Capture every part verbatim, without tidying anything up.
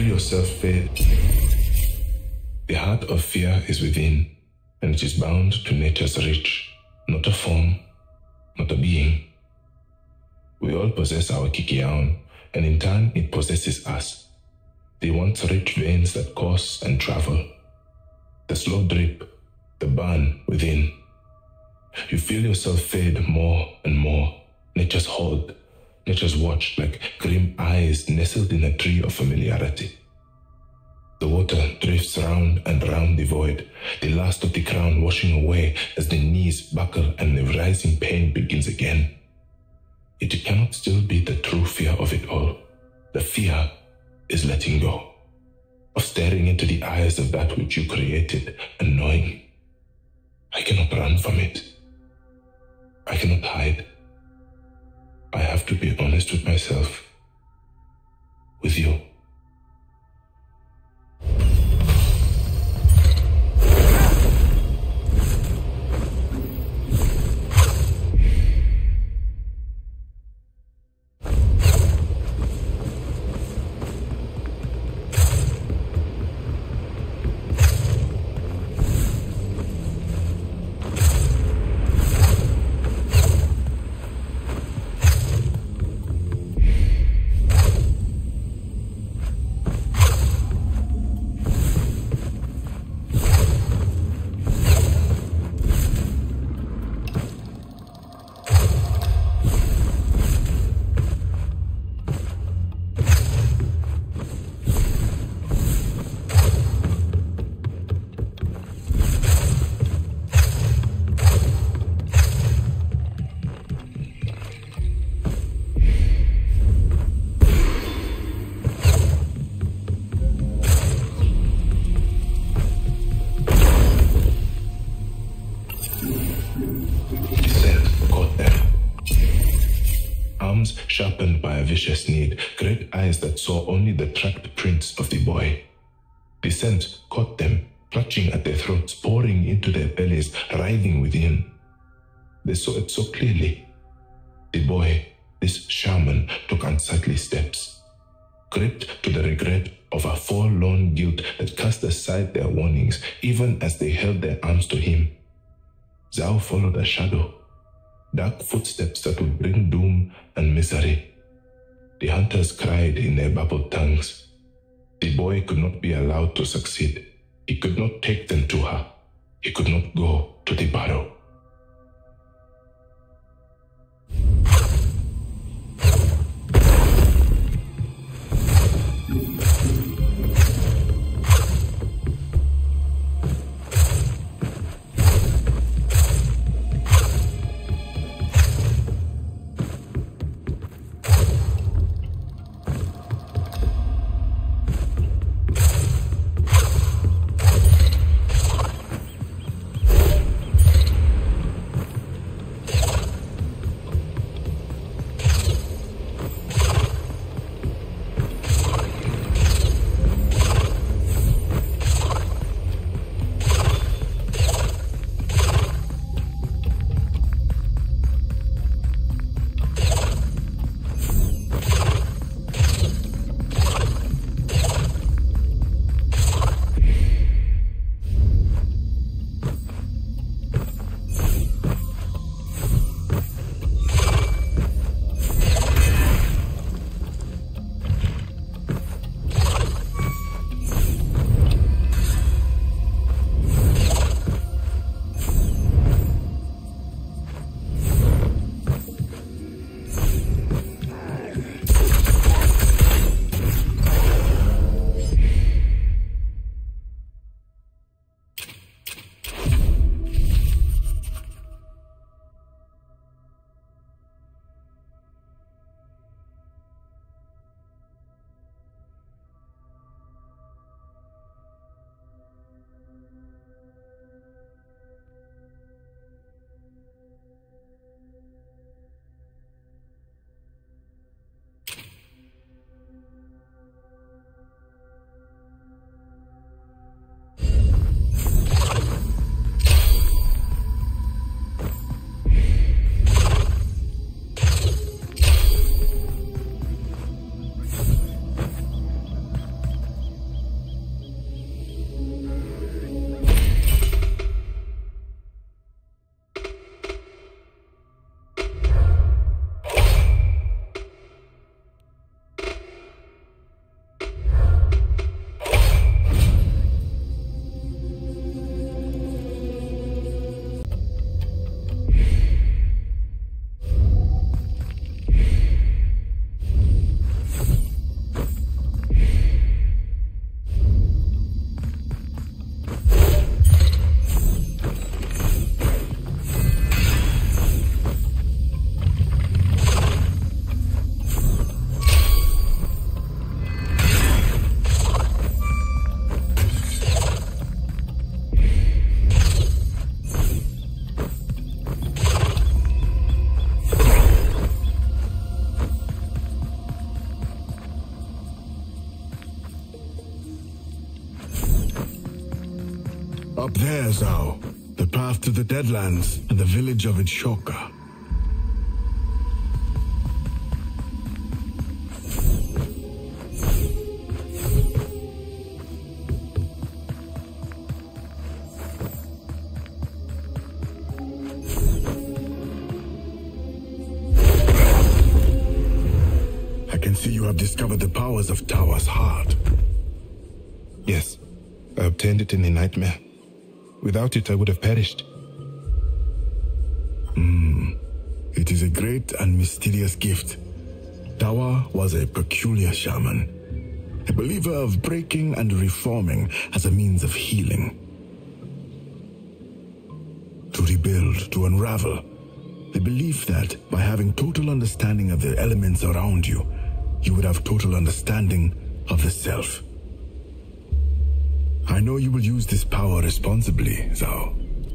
yourself fade. The heart of fear is within, and it is bound to nature's reach, not a form, not a being. We all possess our kikiaon, and in turn it possesses us. The once rich veins that course and travel, the slow drip, the burn within. You feel yourself fade more and more, nature's hold, nature's watch like grim eyes nestled in a tree of familiarity. The water drifts round and round the void, the last of the crown washing away as the knees buckle and the rising pain begins again. It cannot still be the true fear of it all. The fear is letting go, of staring into the eyes of that which you created and knowing, I cannot run from it. I cannot hide. I have to be honest with myself, with you. Sharpened by a vicious need, great eyes that saw only the tracked prints of the boy. The scent caught them, clutching at their throats, pouring into their bellies, writhing within. They saw it so clearly. The boy, this shaman, took unsightly steps, gripped to the regret of a forlorn guilt that cast aside their warnings, even as they held their arms to him. Zhao followed a shadow, dark footsteps that would bring doom and misery. The hunters cried in their babbled tongues. The boy could not be allowed to succeed. He could not take them to her. He could not go to the barrow. Up there, Zhao. The path to the Deadlands and the village of Ichoka. I can see you have discovered the powers of Tawa's heart. Yes, I obtained it in a nightmare. Without it, I would have perished. Hmm. It is a great and mysterious gift. Tawa was a peculiar shaman, a believer of breaking and reforming as a means of healing. To rebuild, to unravel. The belief that by having total understanding of the elements around you, you would have total understanding of the self. I know you will use this power responsibly, Zhao.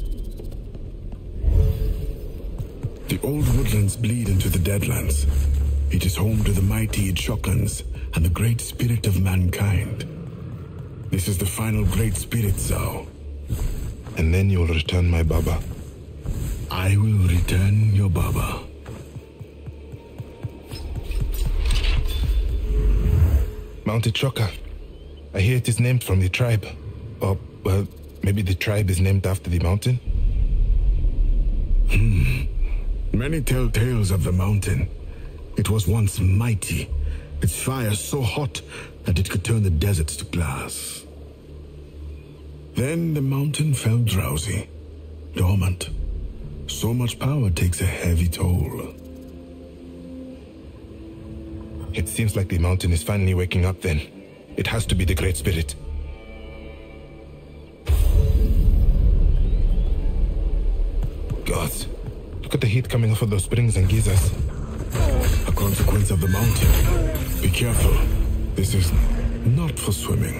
The old woodlands bleed into the Deadlands. It is home to the mighty Ichokans and the great spirit of mankind. This is the final great spirit, Zhao. And then you will return my Baba. I will return your Baba. Mount Ichoka. I hear it is named from the tribe. Or, well, maybe the tribe is named after the mountain? Hmm. Many tell tales of the mountain. It was once mighty, its fire so hot that it could turn the deserts to glass. Then the mountain fell drowsy, dormant. So much power takes a heavy toll. It seems like the mountain is finally waking up then. It has to be the Great Spirit. Gods, look at the heat coming off of those springs and geysers. A consequence of the mountain. Be careful. This is not for swimming.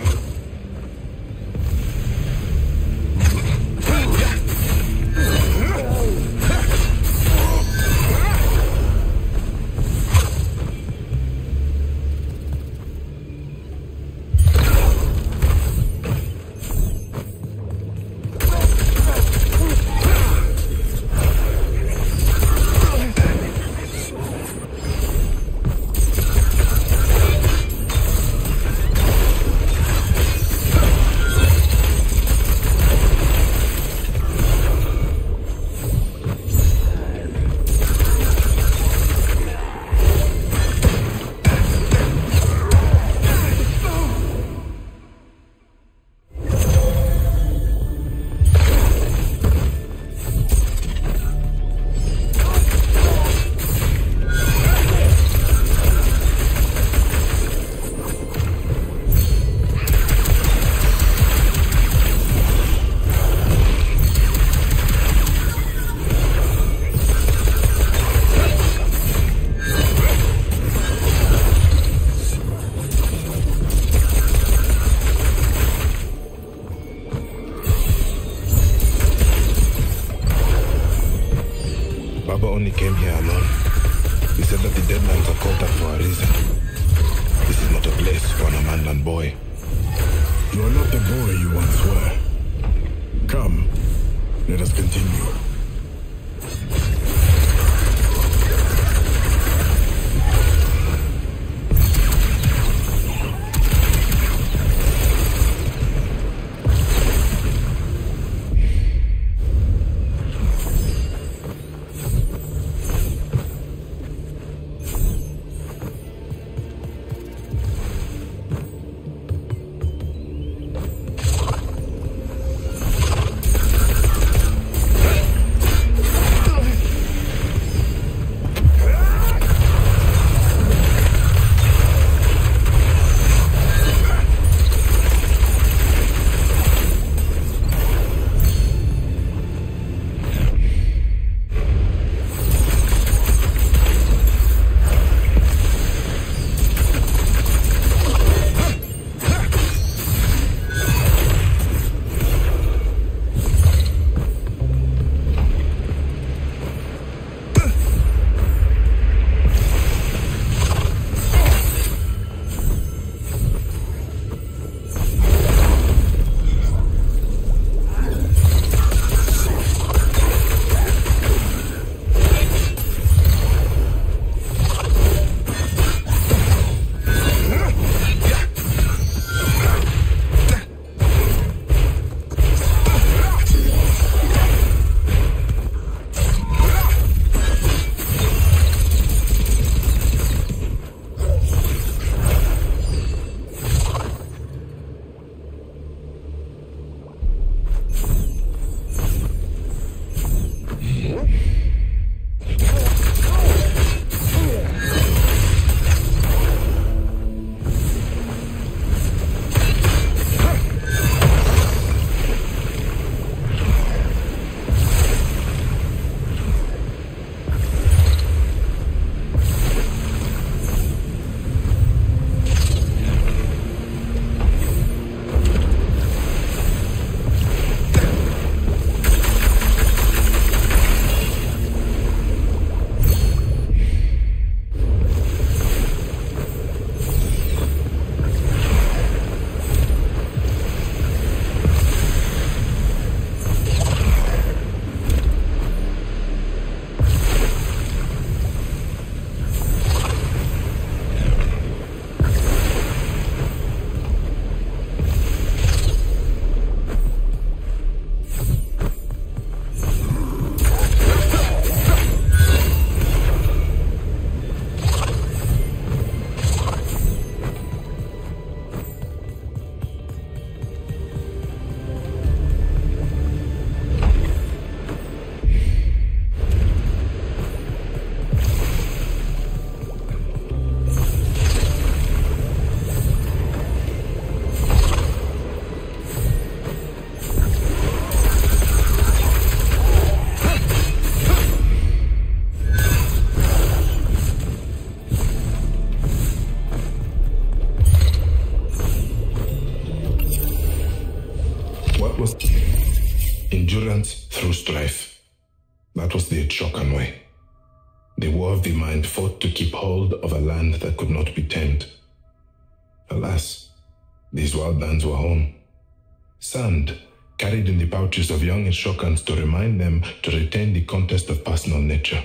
endurance through strife. That was the Shokan way. The war of the mind fought to keep hold of a land that could not be tamed. Alas, these wild lands were home. Sand, carried in the pouches of young Shokans to remind them to retain the contest of personal nature.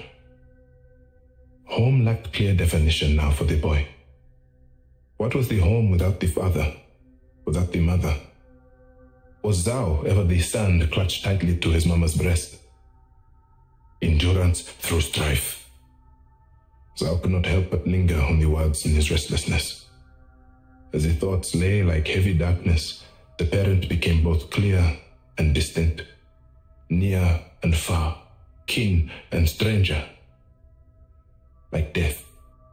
Home lacked clear definition now for the boy. What was the home without the father, without the mother? Was Zhao ever the sand clutched tightly to his mama's breast? Endurance through strife. Zhao could not help but linger on the words in his restlessness. As his thoughts lay like heavy darkness, the parent became both clear and distant, near and far, kin and stranger, like death.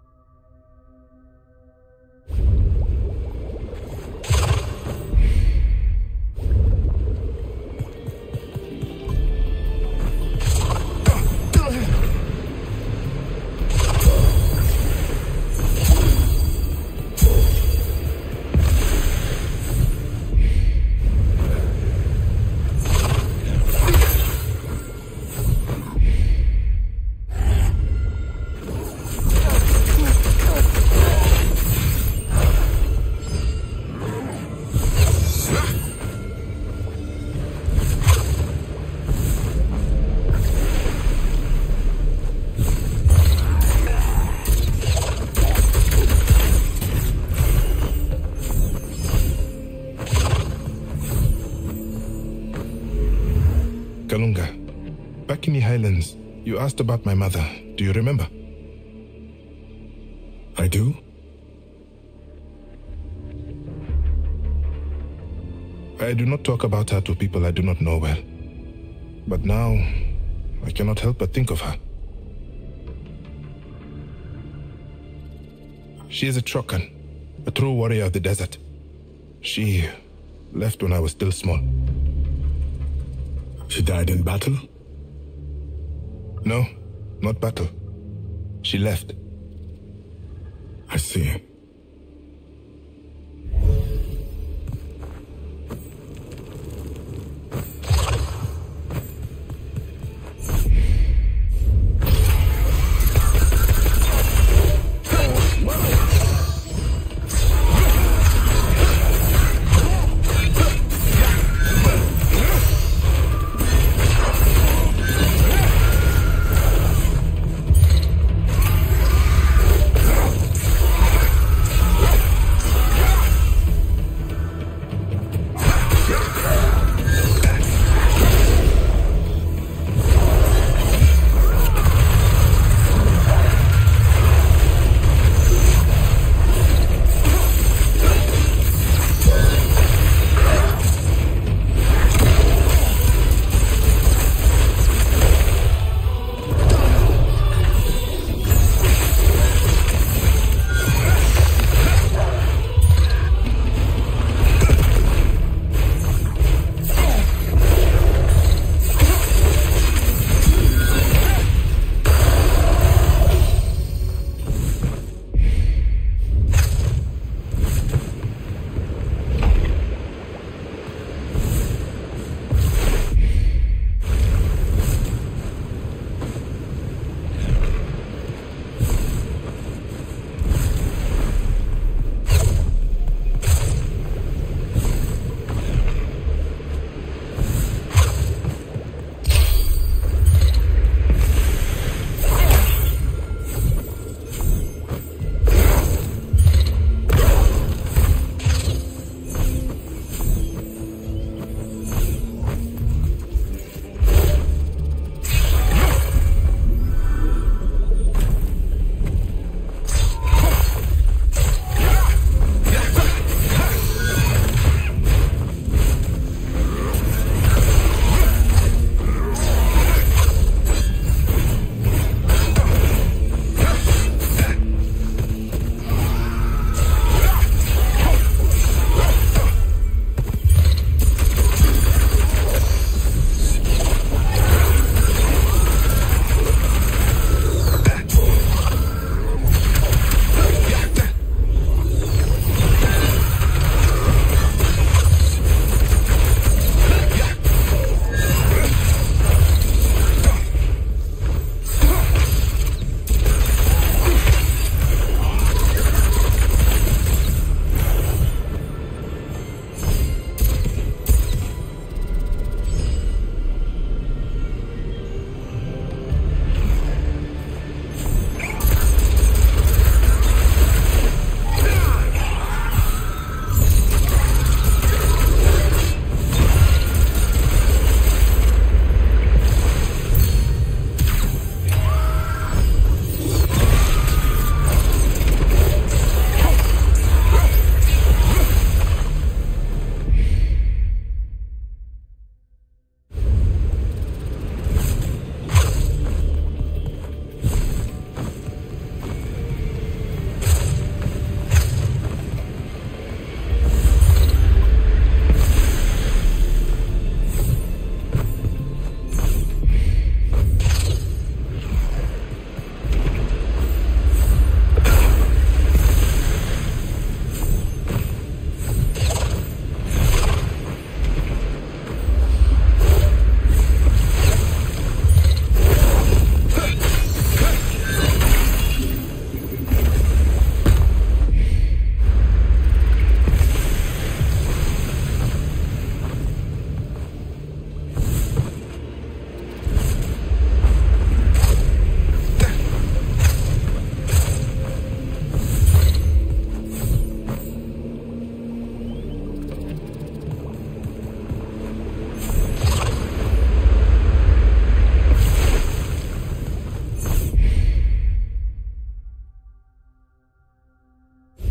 Kalunga, back in the Highlands, you asked about my mother. Do you remember? I do? I do not talk about her to people I do not know well. But now, I cannot help but think of her. She is a Shokan, a true warrior of the desert. She left when I was still small. She died in battle? No, not battle. She left. I see.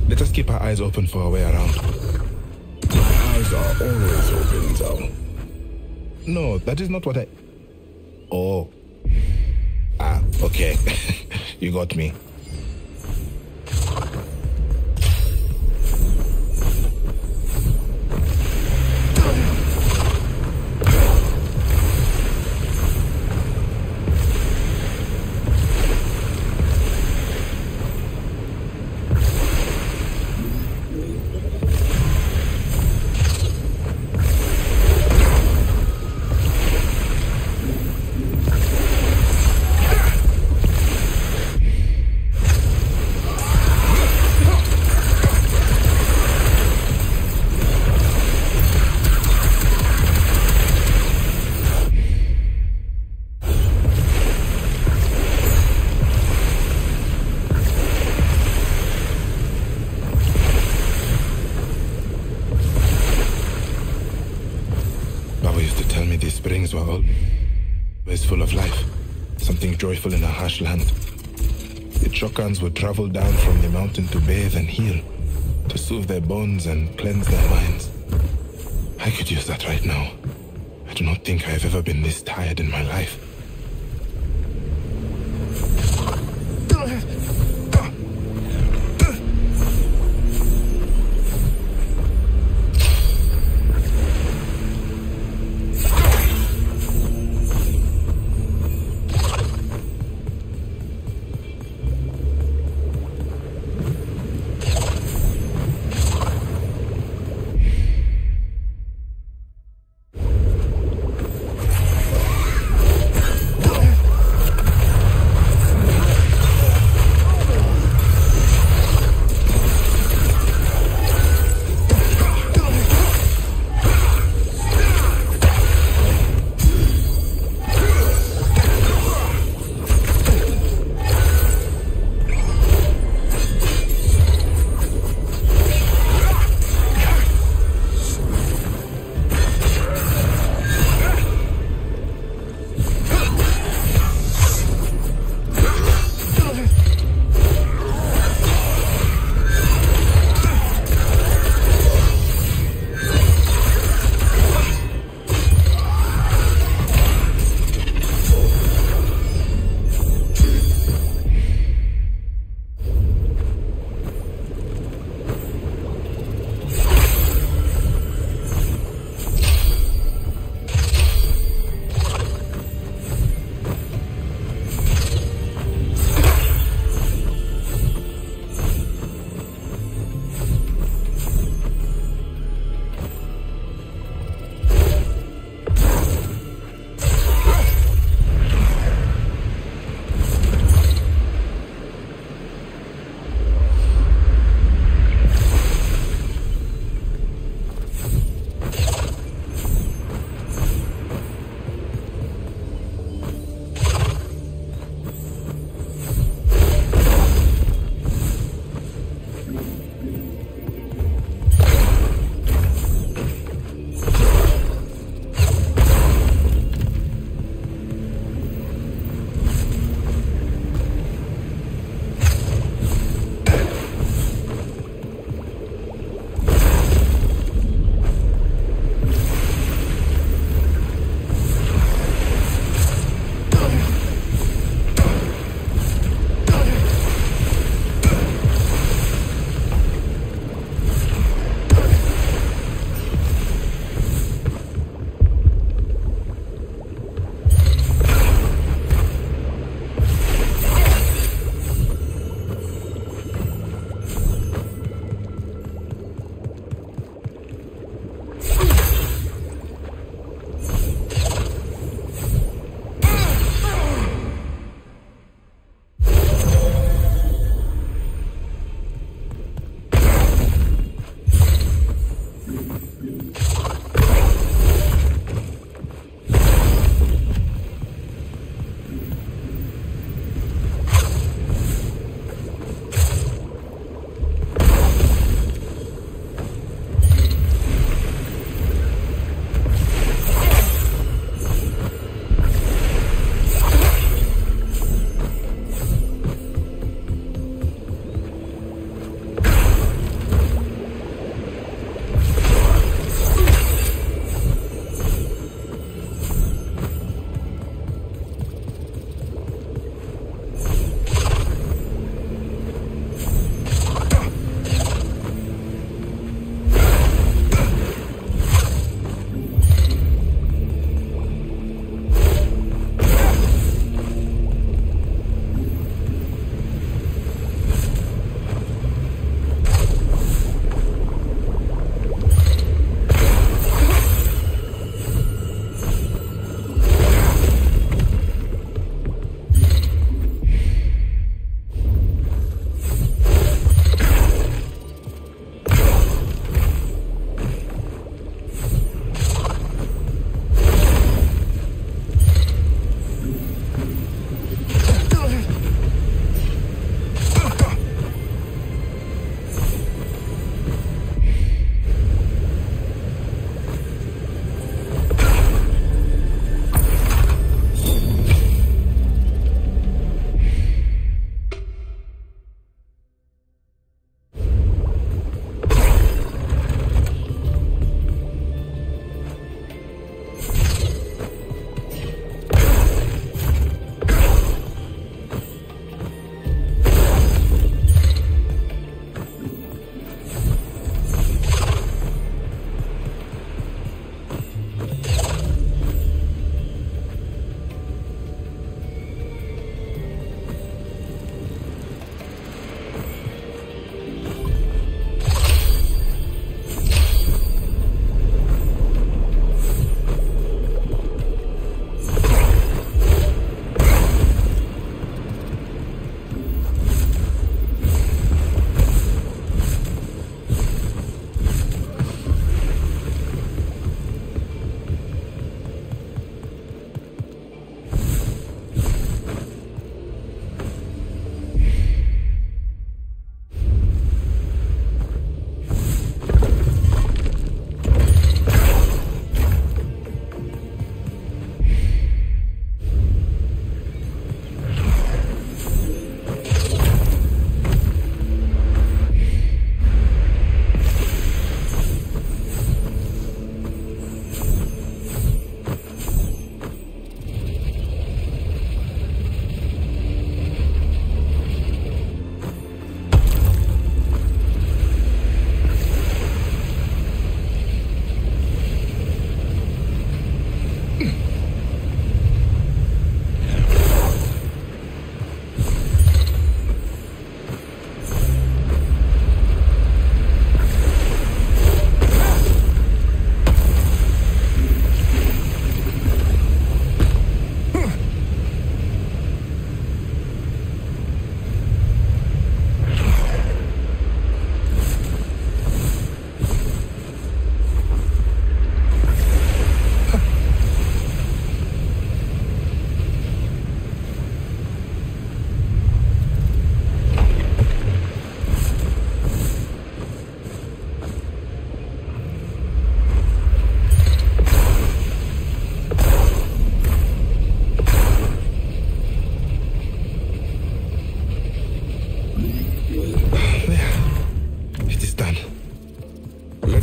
Let us keep our eyes open for our way around. My eyes are always open, Zhao. No, that is not what I... Oh. Ah, okay. You got me. Springs were always full of life, something joyful in a harsh land. The Chokans would travel down from the mountain to bathe and heal, to soothe their bones and cleanse their minds. I could use that right now. I do not think I have ever been this tired in my life.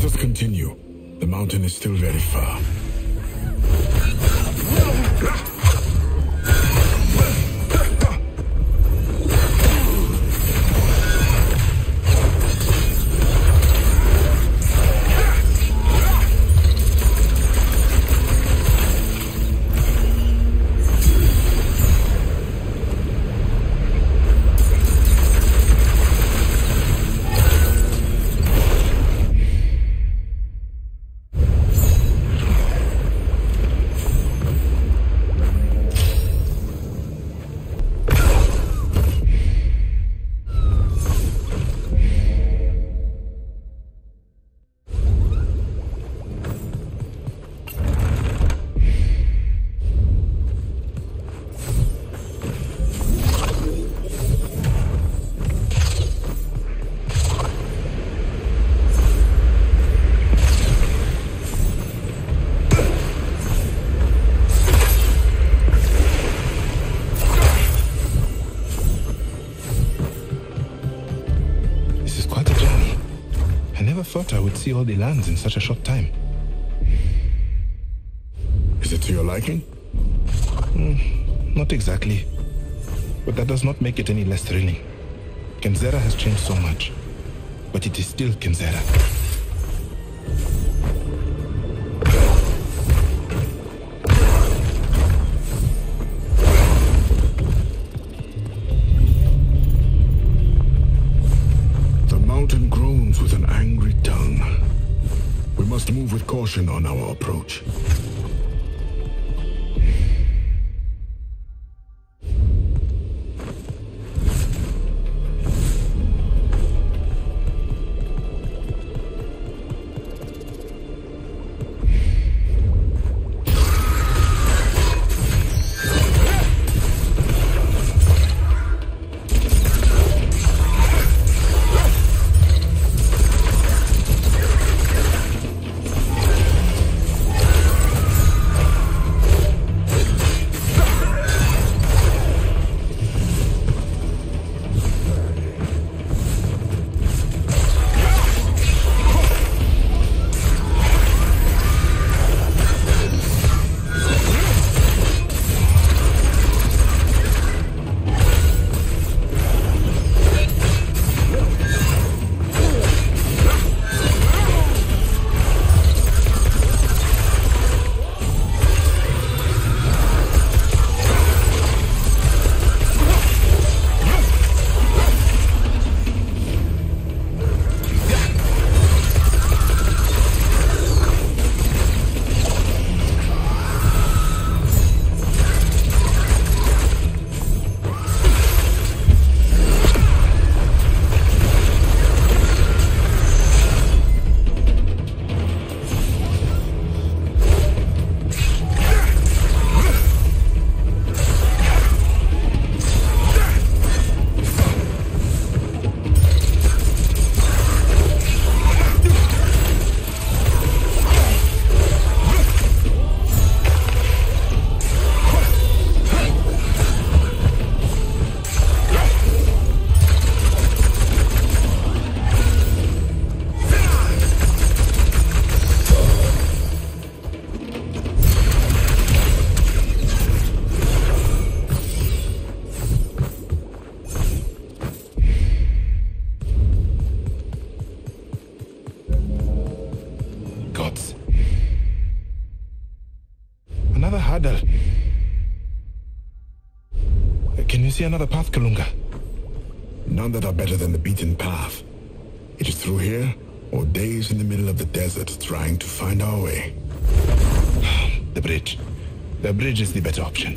Let us continue. The mountain is still very far. Thought I would see all the lands in such a short time. Is it to your liking? Mm, not exactly. But that does not make it any less thrilling. Kenzera has changed so much, but it is still Kenzera. Move with caution on our approach. Can you see another path, Kalunga? None that are better than the beaten path. It is through here, or days in the middle of the desert trying to find our way. The bridge. The bridge is the better option.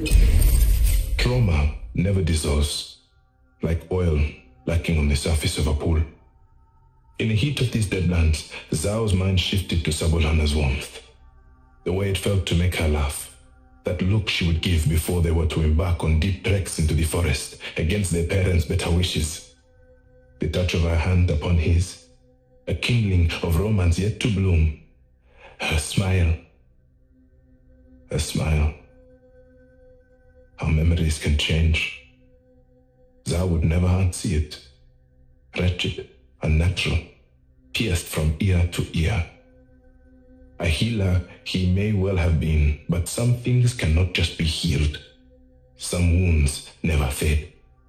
Trauma never dissolves, like oil lacking on the surface of a pool. In the heat of these deadlands, Zhao's mind shifted to Sabulana's warmth. The way it felt to make her laugh. That look she would give before they were to embark on deep treks into the forest against their parents' better wishes. The touch of her hand upon his, a kindling of romance yet to bloom. Her smile. Her smile. How memories can change. Zhao would never unsee it. Wretched, unnatural, pierced from ear to ear. A healer he may well have been, but some things cannot just be healed. Some wounds never fade.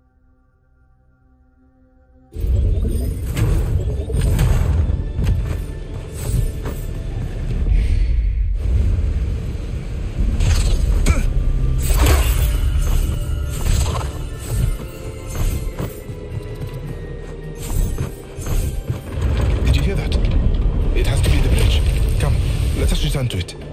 Did you hear that? It has to be the bridge. Come, let us return to it.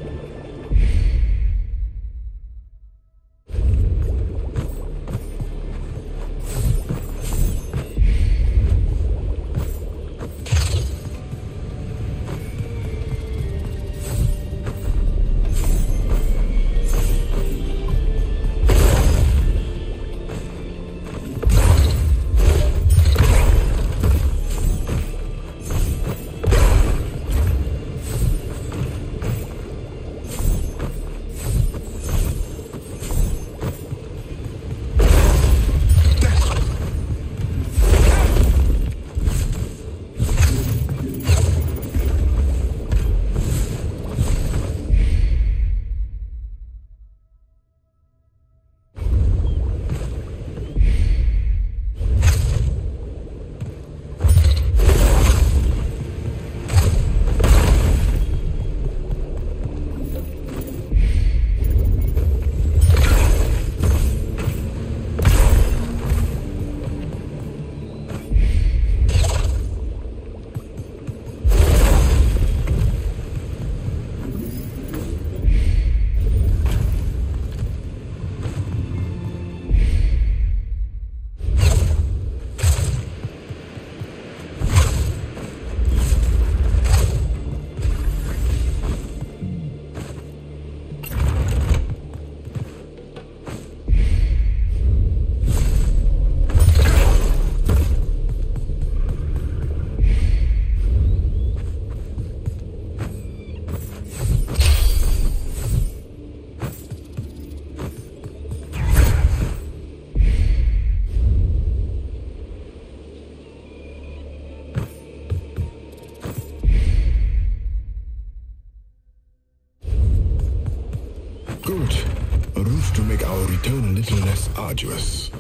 Good. A route to make our return a little less arduous.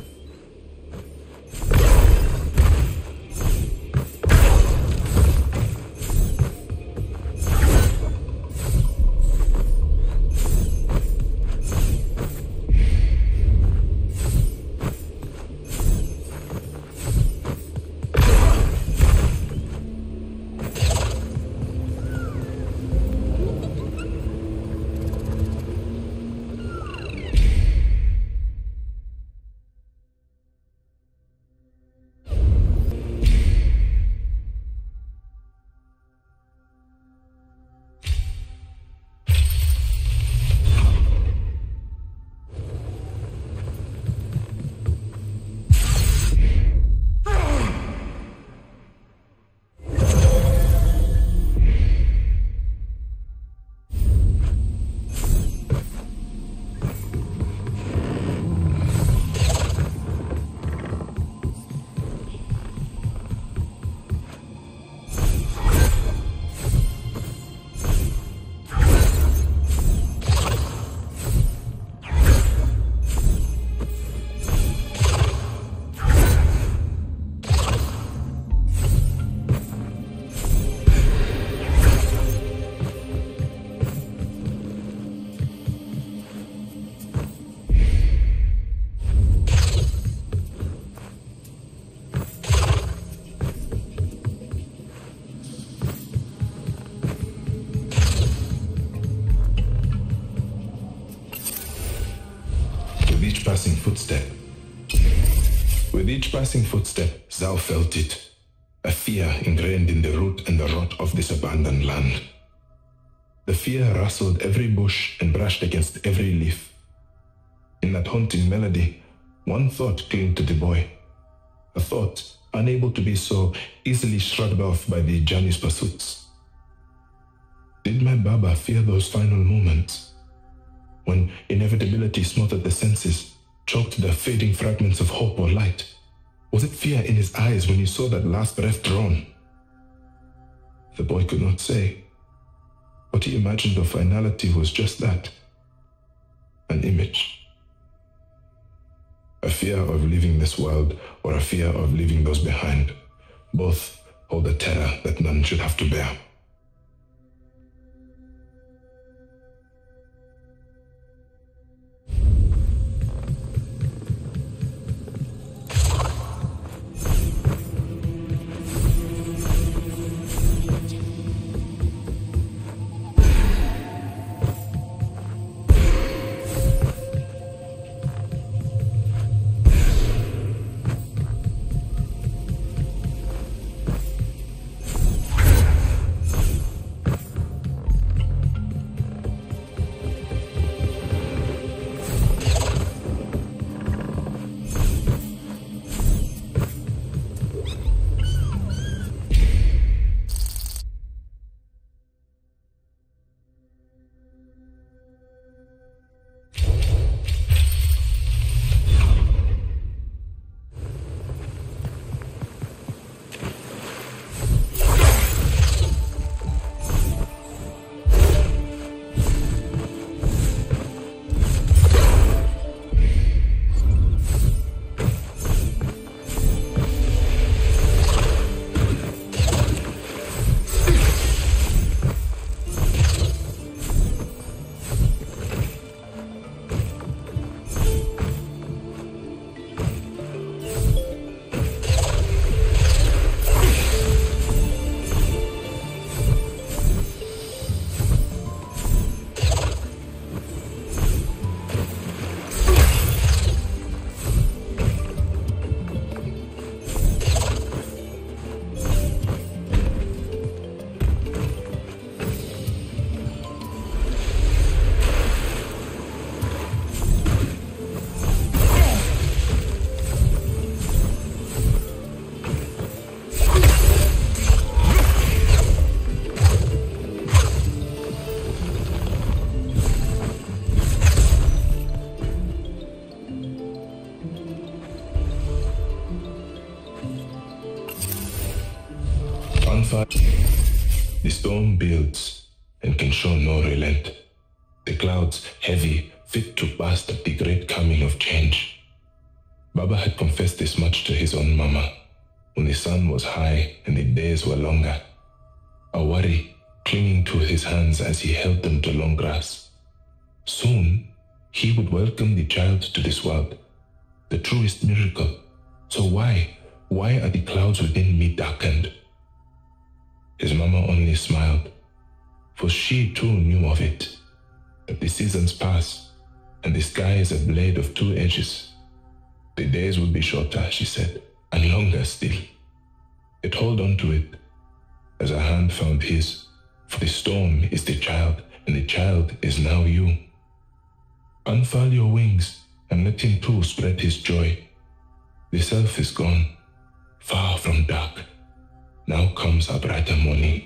each passing footstep. With each passing footstep, Zhao felt it, a fear ingrained in the root and the rot of this abandoned land. The fear rustled every bush and brushed against every leaf. In that haunting melody, one thought clung to the boy, a thought unable to be so easily shrugged off by the journey's pursuits. Did my Baba fear those final moments, when inevitability smothered the senses, choked the fading fragments of hope or light? Was it fear in his eyes when he saw that last breath drawn? The boy could not say. What he imagined of finality was just that, an image. A fear of leaving this world or a fear of leaving those behind. Both hold a terror that none should have to bear. The storm builds and can show no relent. The clouds heavy, fit to burst at the great coming of change. Baba had confessed this much to his own mama when the sun was high and the days were longer. A worry clinging to his hands as he held them to long grass. Soon, he would welcome the child to this world, the truest miracle. So why, why are the clouds within me darkened? His mama only smiled, for she too knew of it, that the seasons pass, and the sky is a blade of two edges. The days would be shorter, she said, and longer still. Yet hold on to it, as her hand found his, for the storm is the child, and the child is now you. Unfurl your wings, and let him too spread his joy. The self is gone, far from dark. Now comes a brighter morning.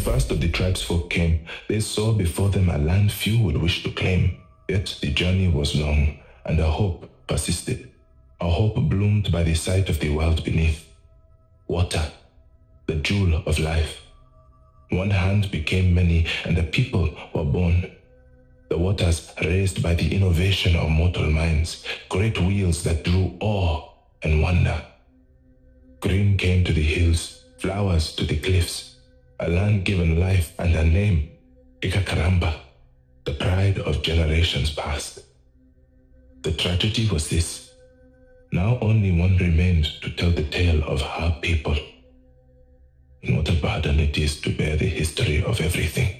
first of the tribesfolk came, they saw before them a land few would wish to claim. Yet the journey was long, and a hope persisted. A hope bloomed by the sight of the world beneath. Water, the jewel of life. One hand became many, and a people were born. The waters raised by the innovation of mortal minds, great wheels that drew awe and wonder. Green came to the hills, flowers to the cliffs, a land given life and a name, Ikakaramba, the pride of generations past. The tragedy was this: now only one remained to tell the tale of her people. And what a burden it is to bear the history of everything.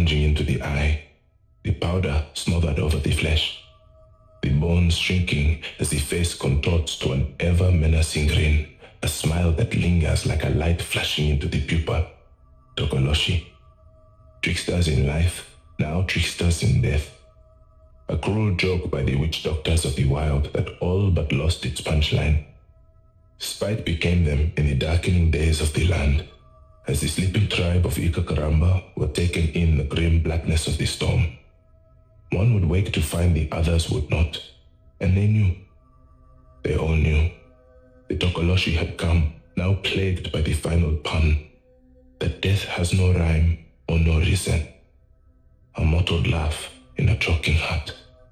plunging into the eye, the powder smothered over the flesh, the bones shrinking as the face contorts to an ever-menacing grin, a smile that lingers like a light flashing into the pupil. Tokoloshi. Tricksters in life, now tricksters in death. A cruel joke by the witch doctors of the wild that all but lost its punchline. Spite became them in the darkening days of the land, as the sleeping tribe of Ikakaramba were taken in the grim blackness of the storm. One would wake to find the others would not, and they knew. They all knew. The Tokoloshi had come, now plagued by the final pun, that death has no rhyme or no reason. A mottled laugh in a choking heart.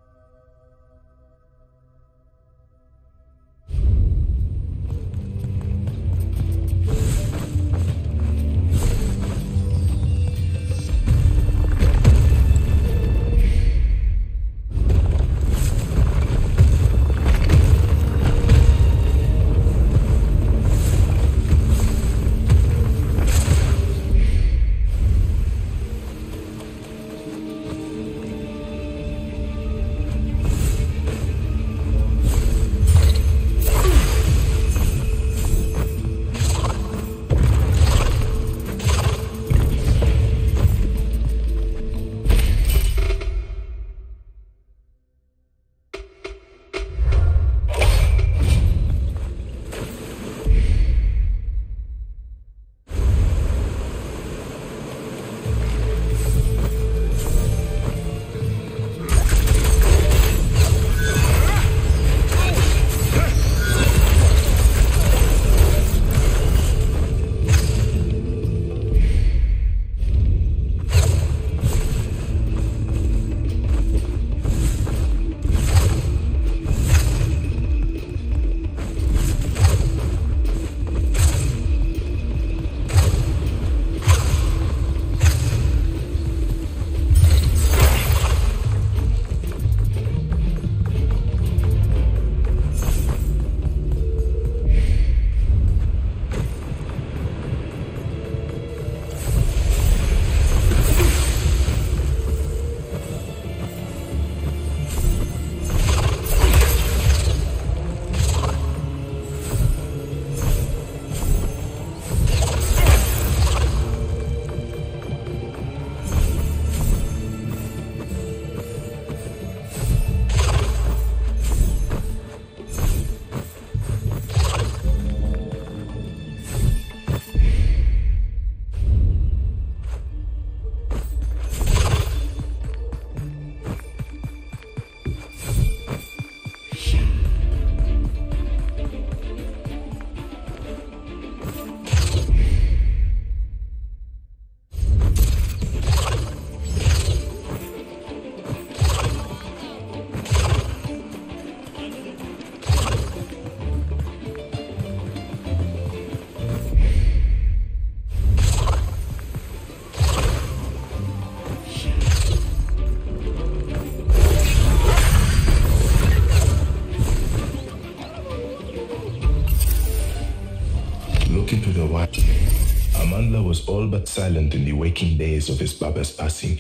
Into the wild, Amandla was all but silent in the waking days of his Baba's passing.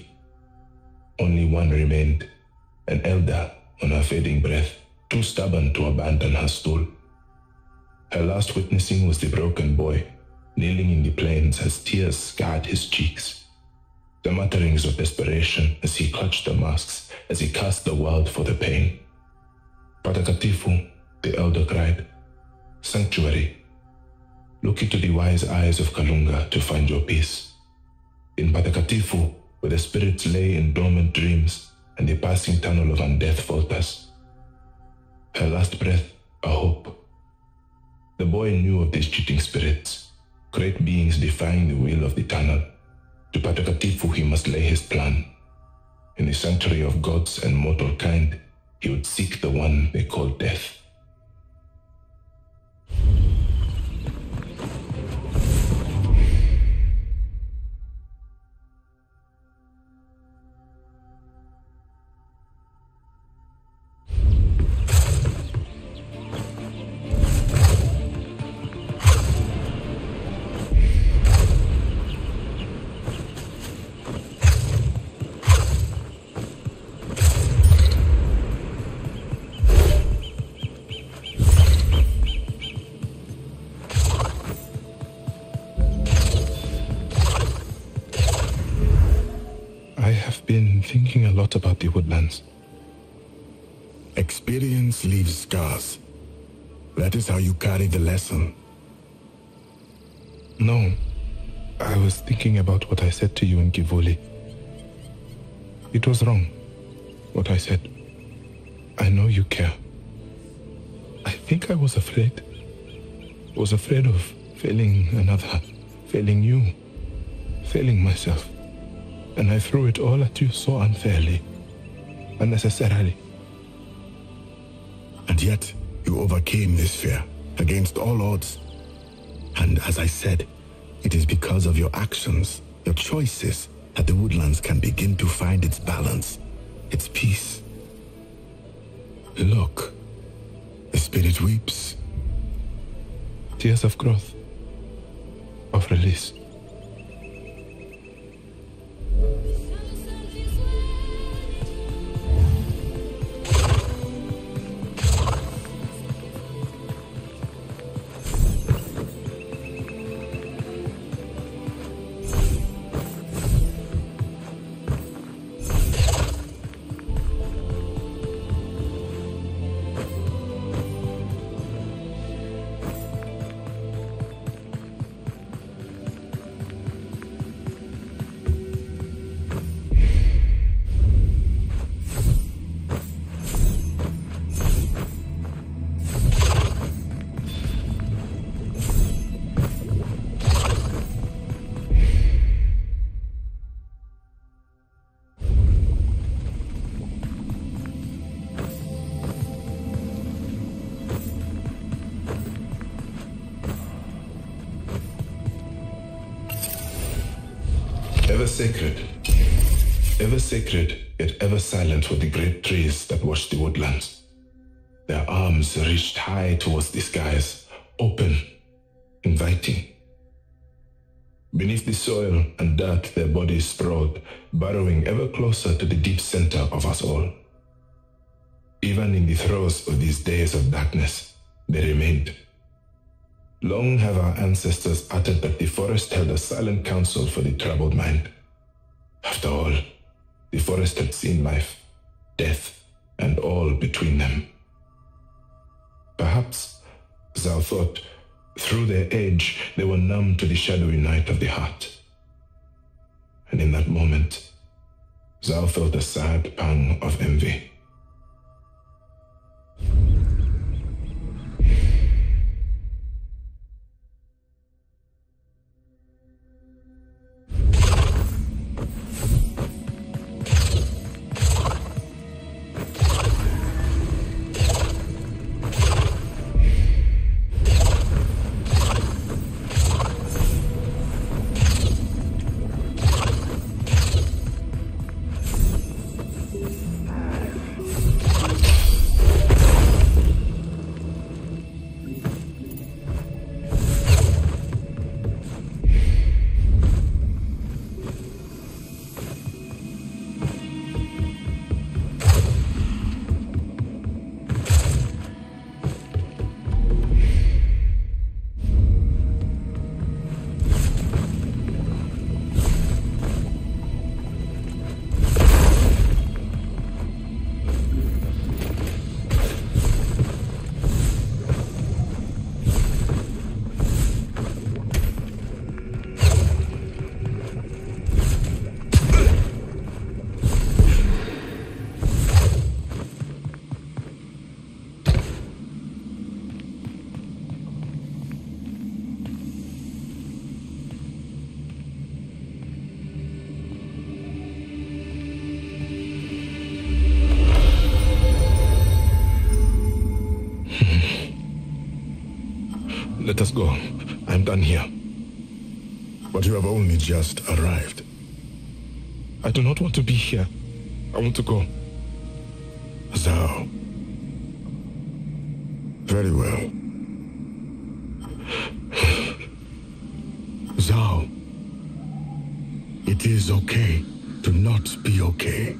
Only one remained, an elder on her fading breath, too stubborn to abandon her stool. Her last witnessing was the broken boy, kneeling in the plains as tears scarred his cheeks. The mutterings of desperation as he clutched the masks, as he cast the world for the pain. Patakatifu, the elder cried, sanctuary. Look into the wise eyes of Kalunga to find your peace. In Patakatifu, where the spirits lay in dormant dreams and the passing tunnel of undeath falters. Her last breath, a hope. The boy knew of these cheating spirits, great beings defying the will of the tunnel. To Patakatifu he must lay his plan. In the sanctuary of gods and mortal kind, he would seek the one they called death. I've been thinking a lot about the woodlands. Experience leaves scars. That is how you carry the lesson. No, I was thinking about what I said to you in Kivuli. It was wrong, what I said. I know you care. I think I was afraid. I was afraid of failing another, failing you, failing myself. And I threw it all at you so unfairly, unnecessarily. And yet, you overcame this fear, against all odds. And as I said, it is because of your actions, your choices, that the woodlands can begin to find its balance, its peace. Look, the spirit weeps. Tears of growth, of release. Ever sacred, ever sacred, yet ever silent were the great trees that watched the woodlands. Their arms reached high towards the skies, open, inviting. Beneath the soil and dirt their bodies sprawled, burrowing ever closer to the deep center of us all. Even in the throes of these days of darkness, they remained. Long have our ancestors uttered that the forest held a silent counsel for the troubled mind. After all, the forest had seen life, death, and all between them. Perhaps, Zhao thought, through their age, they were numb to the shadowy night of the heart. And in that moment, Zhao felt a sad pang of envy. Let us go. I'm done here. But you have only just arrived. I do not want to be here. I want to go. Zhao. Very well. Zhao. It is okay to not be okay.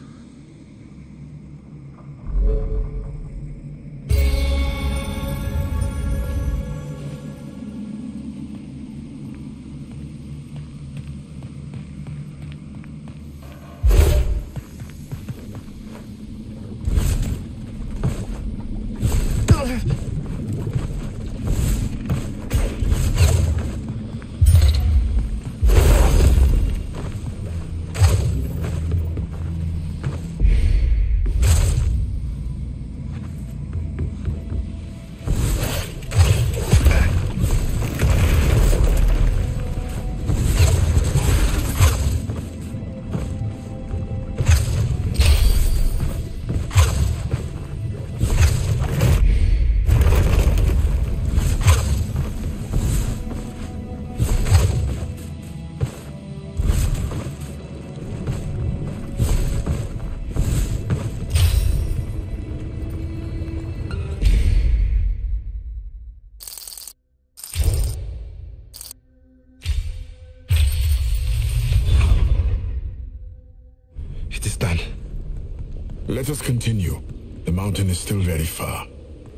understand. Let us continue. The mountain is still very far.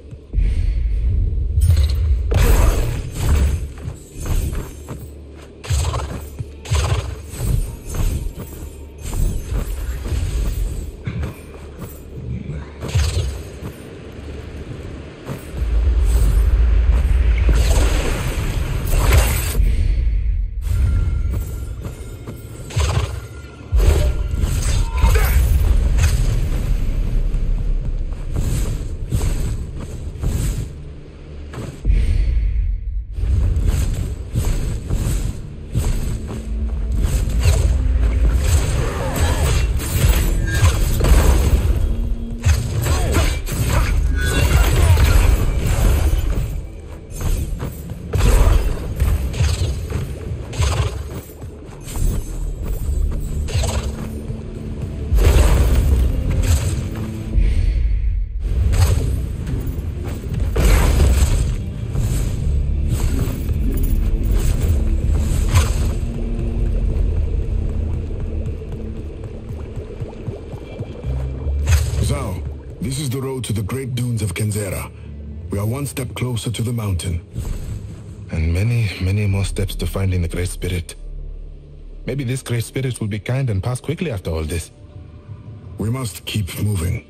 This is the road to the Great Dunes of Kenzera. We are one step closer to the mountain. And many, many more steps to finding the Great Spirit. Maybe this Great Spirit will be kind and pass quickly after all this. We must keep moving.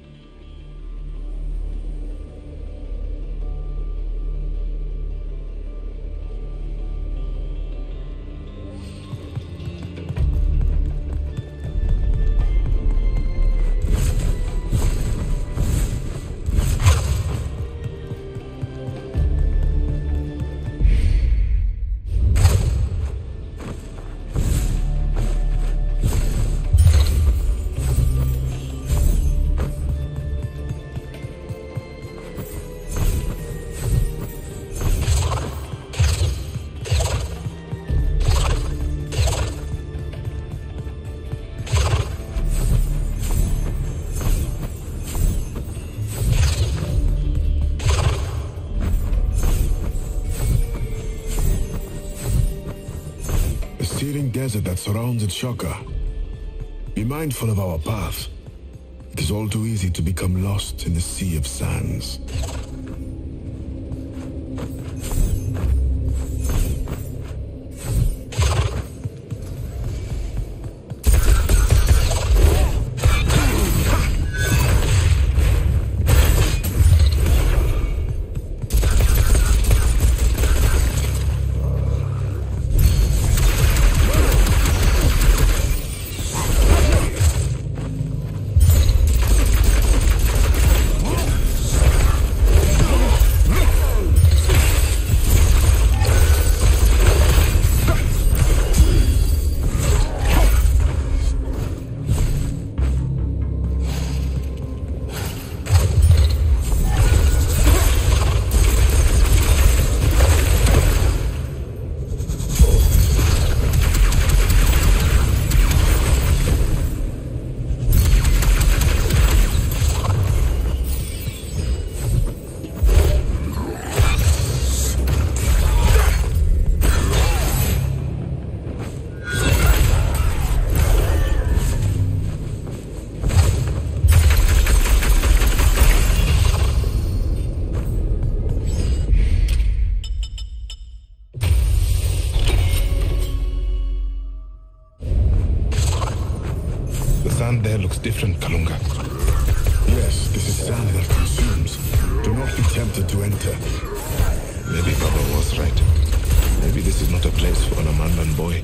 Desert that surrounds Ashoka. Be mindful of our path. It is all too easy to become lost in the sea of sands. There looks different, Kalunga. Yes, this is sand that consumes. Do not be tempted to enter. Maybe Baba was right. Maybe this is not a place for an Amandan boy.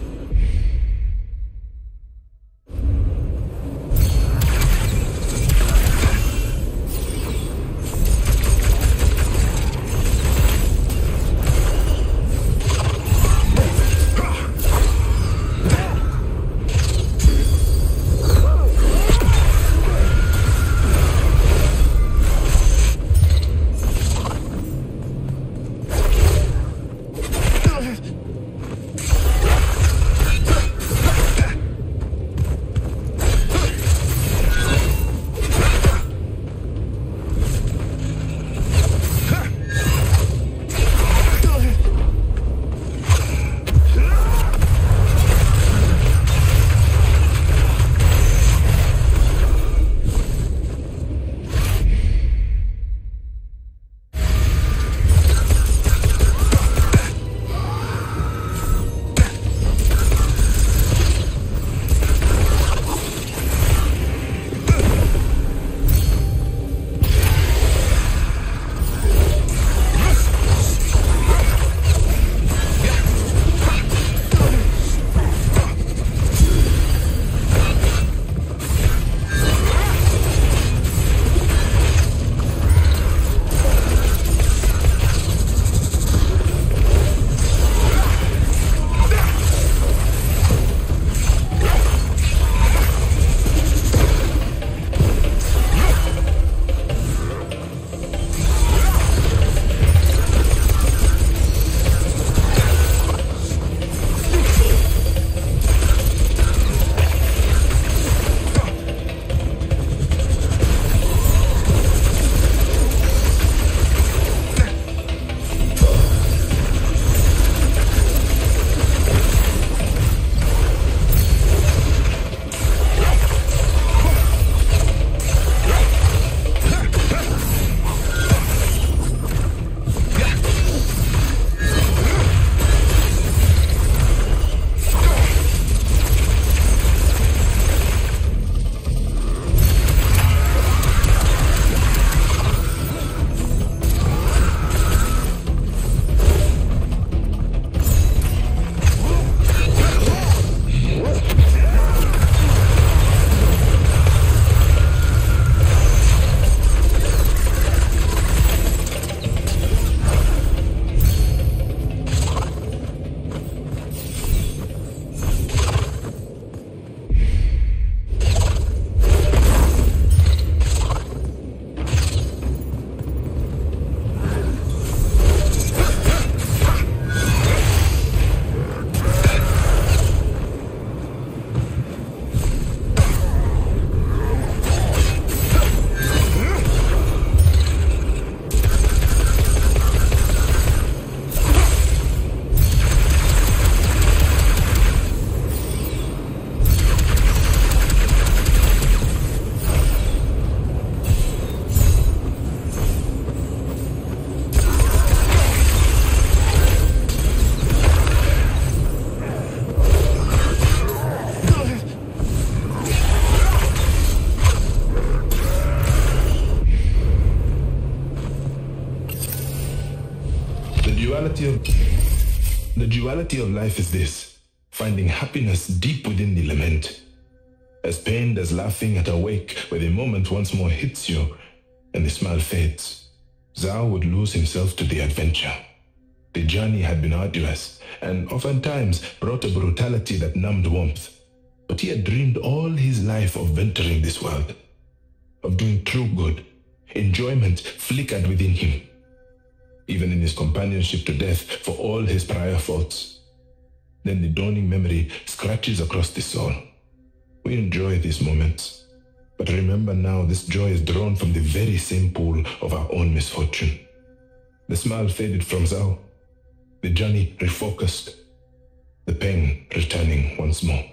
duality of the duality of life is this: finding happiness deep within the lament. As pained as laughing at a wake where the moment once more hits you and the smile fades, Zhao would lose himself to the adventure. The journey had been arduous and oftentimes brought a brutality that numbed warmth. But he had dreamed all his life of venturing this world, of doing true good. Enjoyment flickered within him, even in his companionship to death for all his prior faults. Then the dawning memory scratches across the soul. We enjoy these moments, but remember now this joy is drawn from the very same pool of our own misfortune. The smile faded from Zhao, the journey refocused, the pain returning once more.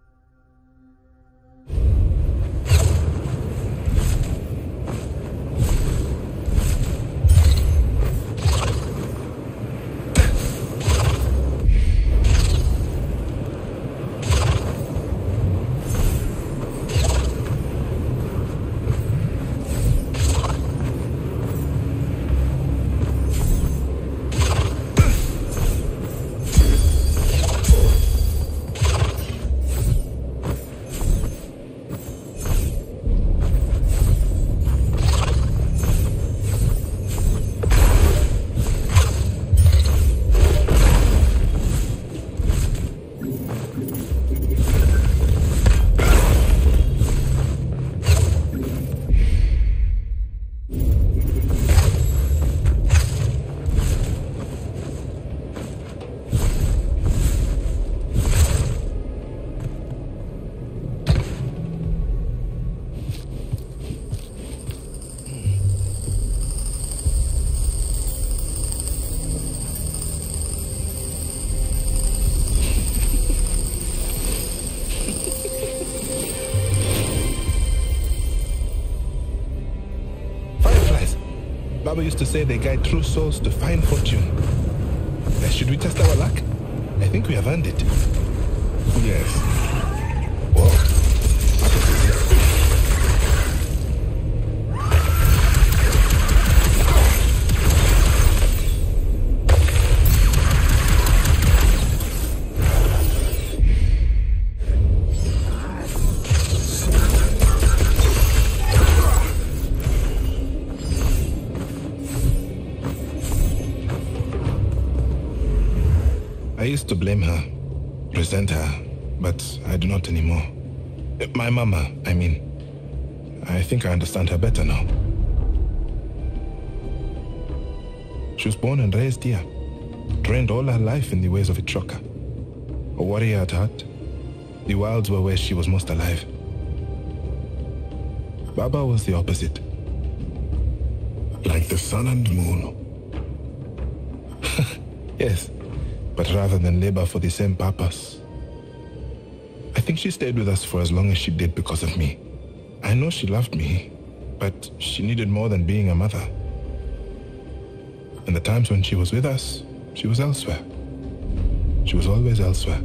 Baba used to say they guide true souls to find fortune. Now, should we test our luck? I think we have earned it. Yes. Whoa. I used to blame her, resent her, but I do not anymore. My mama, I mean. I think I understand her better now. She was born and raised here, trained all her life in the ways of a trucker. A warrior at heart, the wilds were where she was most alive. Baba was the opposite. Like the sun and moon. Yes. But rather than labor for the same purpose, I think she stayed with us for as long as she did because of me. I know she loved me, but she needed more than being a mother. And the times when she was with us, she was elsewhere. She was always elsewhere.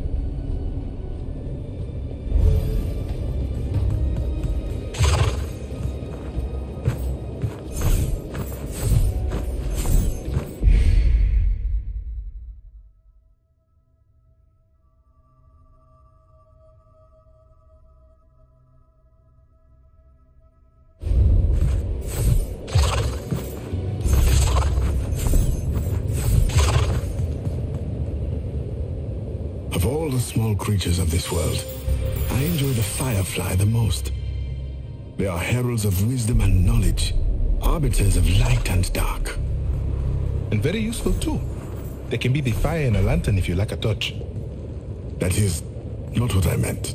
Of all the small creatures of this world, I enjoy the firefly the most. They are heralds of wisdom and knowledge, arbiters of light and dark. And very useful too. They can be the fire in a lantern if you lack a torch. That is not what I meant.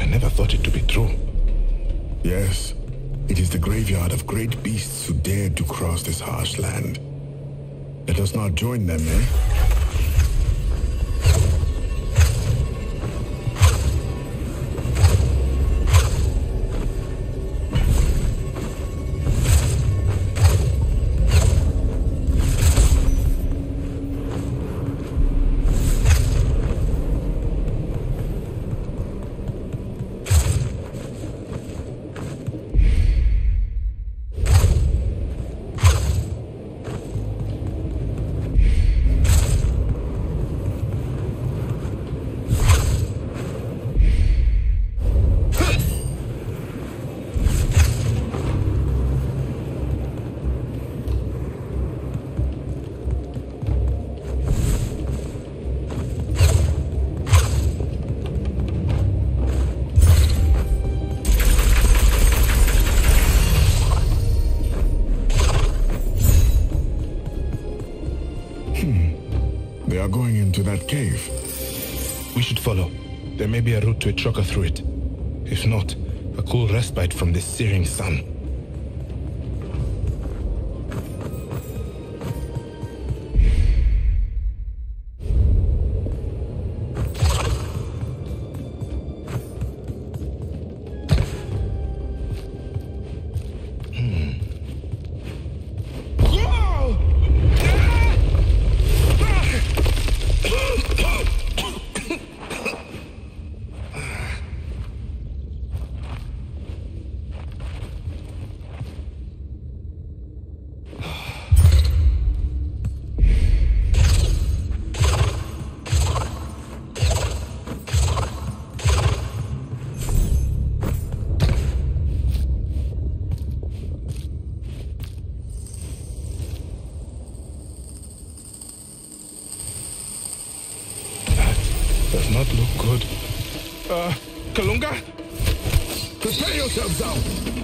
I never thought it to be true. Yes, it is the graveyard of great beasts who dared to cross this harsh land. Let us not join them, eh? They are going into that cave. We should follow. There may be a route to a trucker through it. If not, a cool respite from this searing sun. Does not look good. Uh, Kalunga? Prepare yourselves out!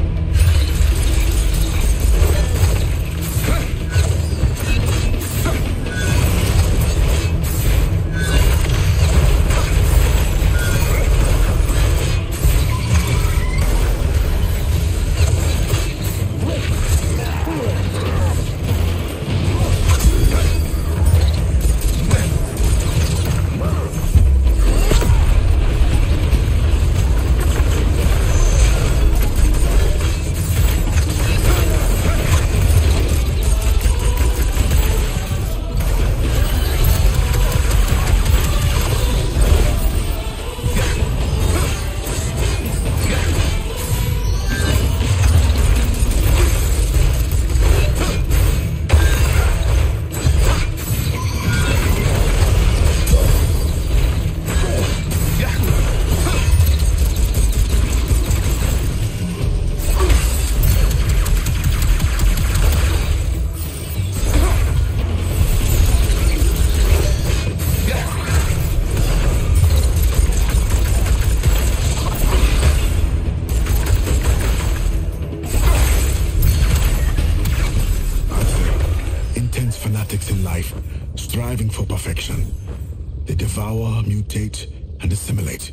Fanatics in life, striving for perfection. They devour, mutate, and assimilate.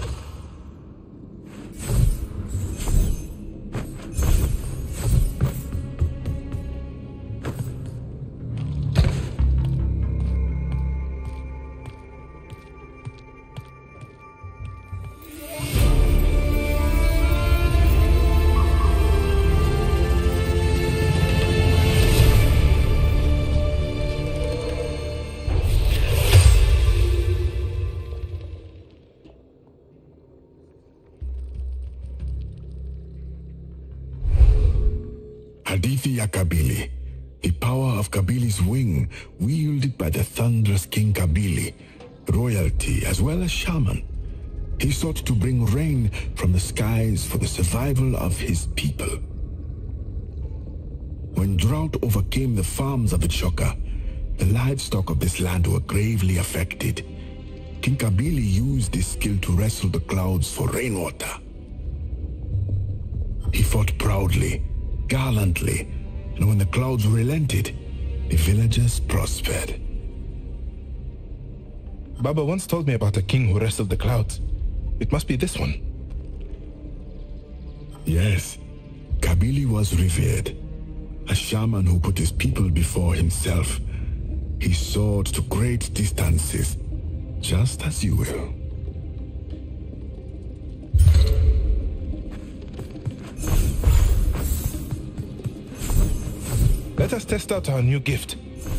Hadithi ya Kabili, the power of Kabili's wing, wielded by the thunderous King Kabili, royalty as well as shaman. He sought to bring rain from the skies for the survival of his people. When drought overcame the farms of Itshoka, the livestock of this land were gravely affected. King Kabili used this skill to wrestle the clouds for rainwater. He fought proudly, gallantly, and when the clouds relented, the villagers prospered. Baba once told me about a king who wrestled the clouds. It must be this one. Yes, Kabili was revered. A shaman who put his people before himself. He soared to great distances, just as you will. Let us test out our new gift.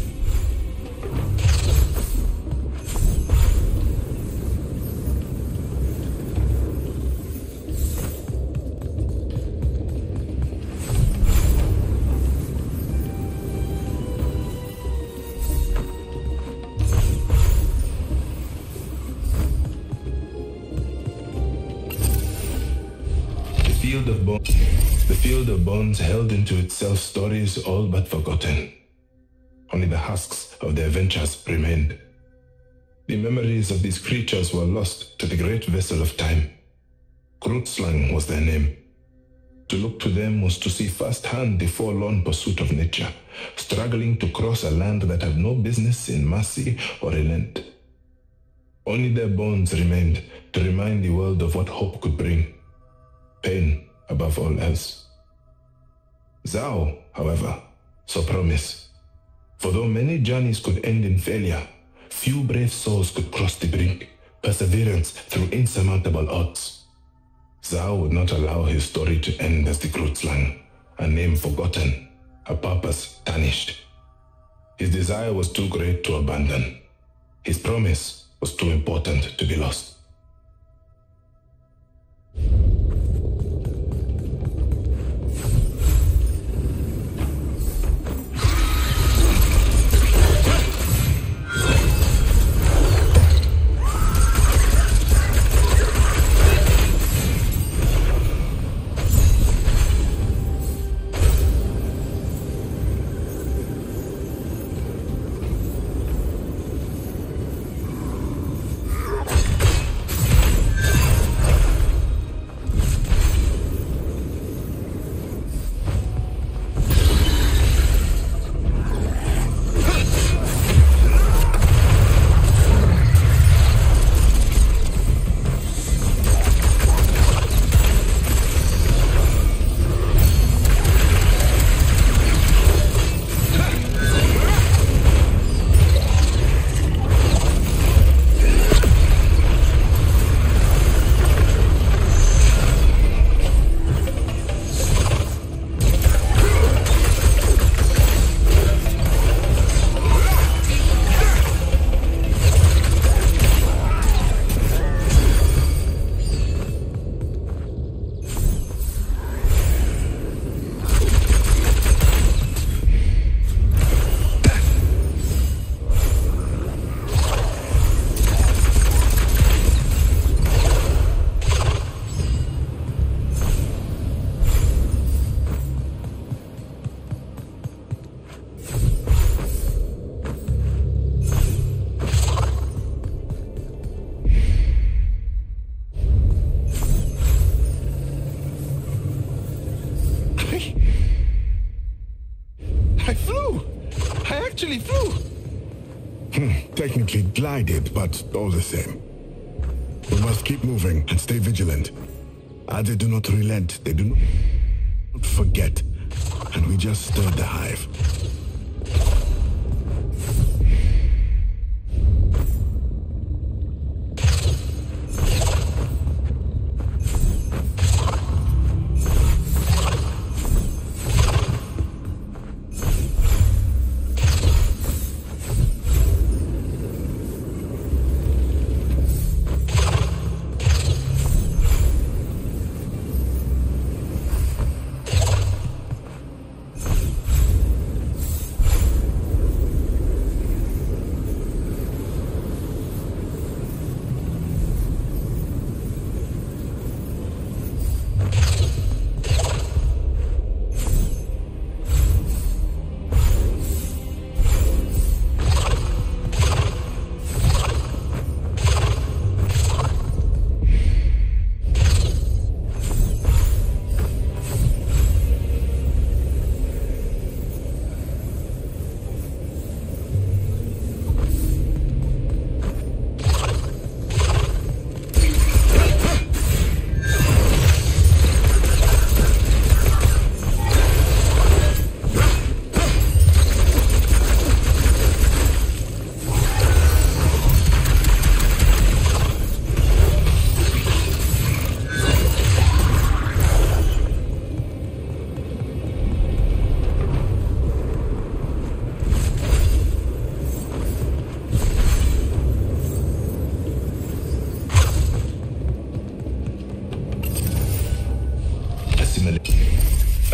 Field of bones. The field of bones held into itself stories all but forgotten. Only the husks of their ventures remained. The memories of these creatures were lost to the great vessel of time. Kreutzlang was their name. To look to them was to see firsthand the forlorn pursuit of nature, struggling to cross a land that had no business in mercy or relent. Only their bones remained to remind the world of what hope could bring. Pain above all else. Zhao, however, saw promise. For though many journeys could end in failure, few brave souls could cross the brink, perseverance through insurmountable odds. Zhao would not allow his story to end as the Kreutzlang, a name forgotten, a purpose tarnished. His desire was too great to abandon. His promise was too important to be lost. I flew! I actually flew! Hmm, technically glided, but all the same. We must keep moving and stay vigilant. As they do not relent, they do not forget. And we just stirred the hive.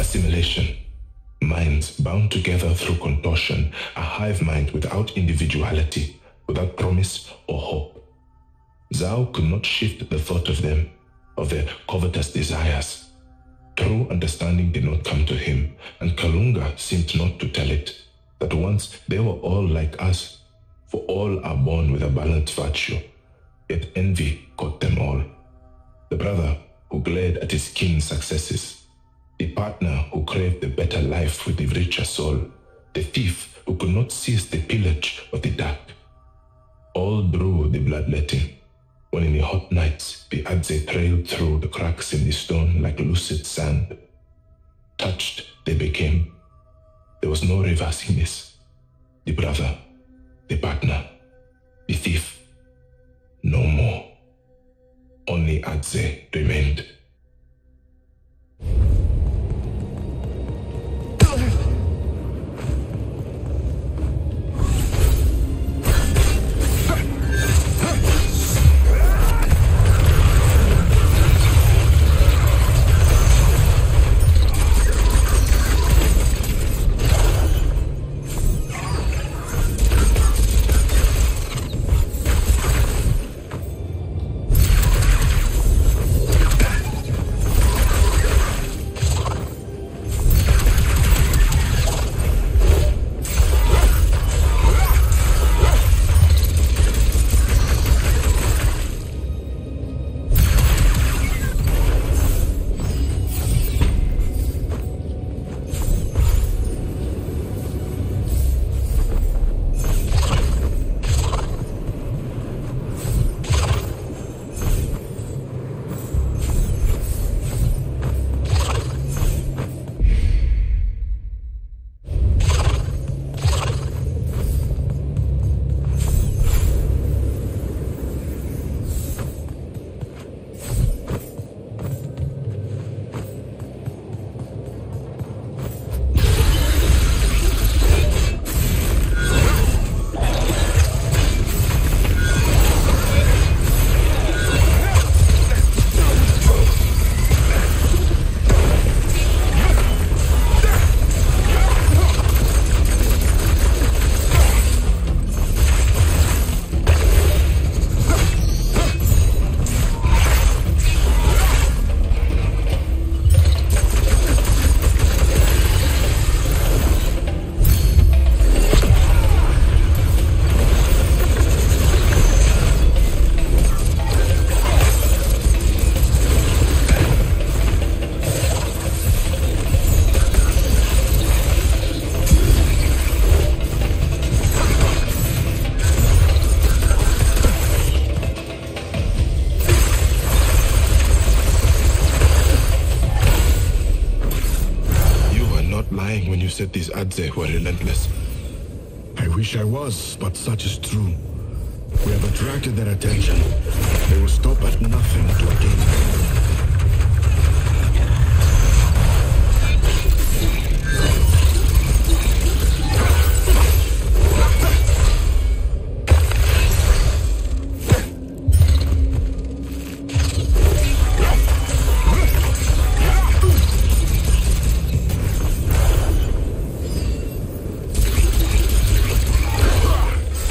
assimilation. Minds bound together through contortion, a hive mind without individuality, without promise or hope. Zhao could not shift the thought of them, of their covetous desires. True understanding did not come to him, and Kalunga seemed not to tell it, that once they were all like us, for all are born with a balanced virtue, yet envy caught them all. The brother who glared at his king's successes, the partner who craved the better life with the richer soul, the thief who could not cease the pillage of the dark. All drew the bloodletting, when in the hot nights the Adze trailed through the cracks in the stone like lucid sand. Touched they became. There was no reversing this. The brother, the partner, the thief, no more. Only Adze remained. Said these Adze were relentless. I wish I was, but such is true. We have attracted their attention. They will stop at nothing to gain them.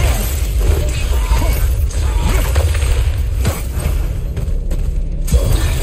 Oh!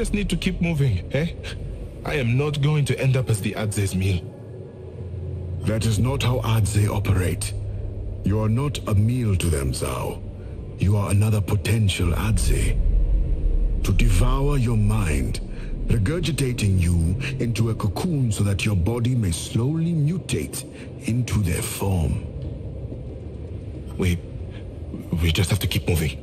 just need to keep moving, eh? I am not going to end up as the Adze's meal. That is not how Adze operate. You are not a meal to them, Zhao. You are another potential Adze. To devour your mind, regurgitating you into a cocoon so that your body may slowly mutate into their form. We... we just have to keep moving.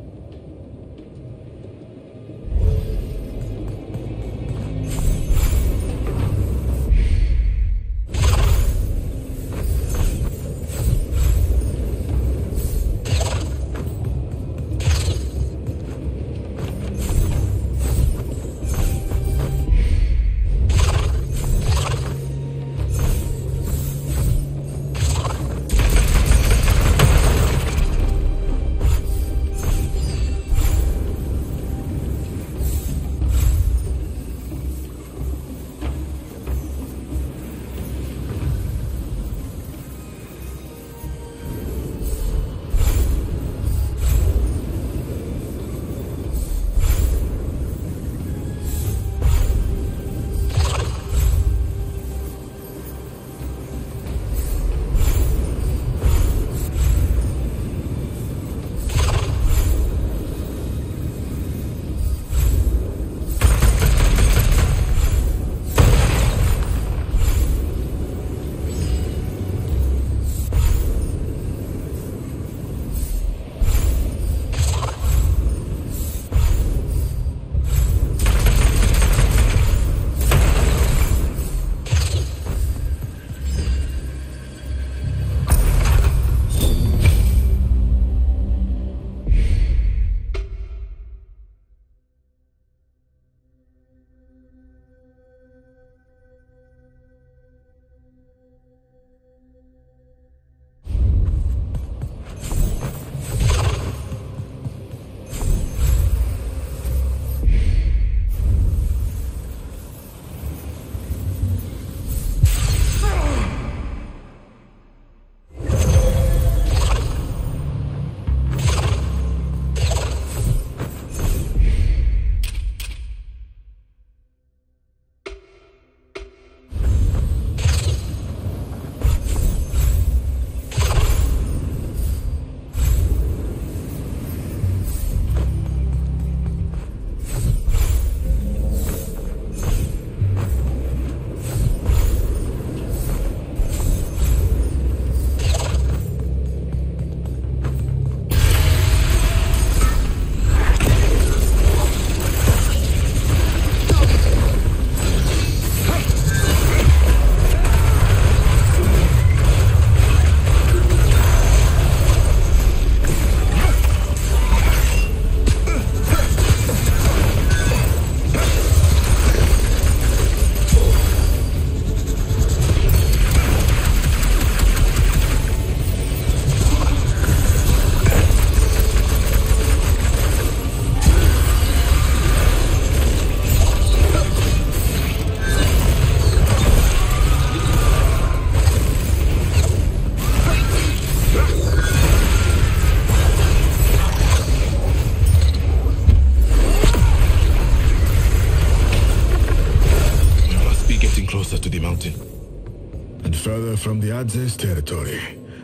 Further from the Adze's territory.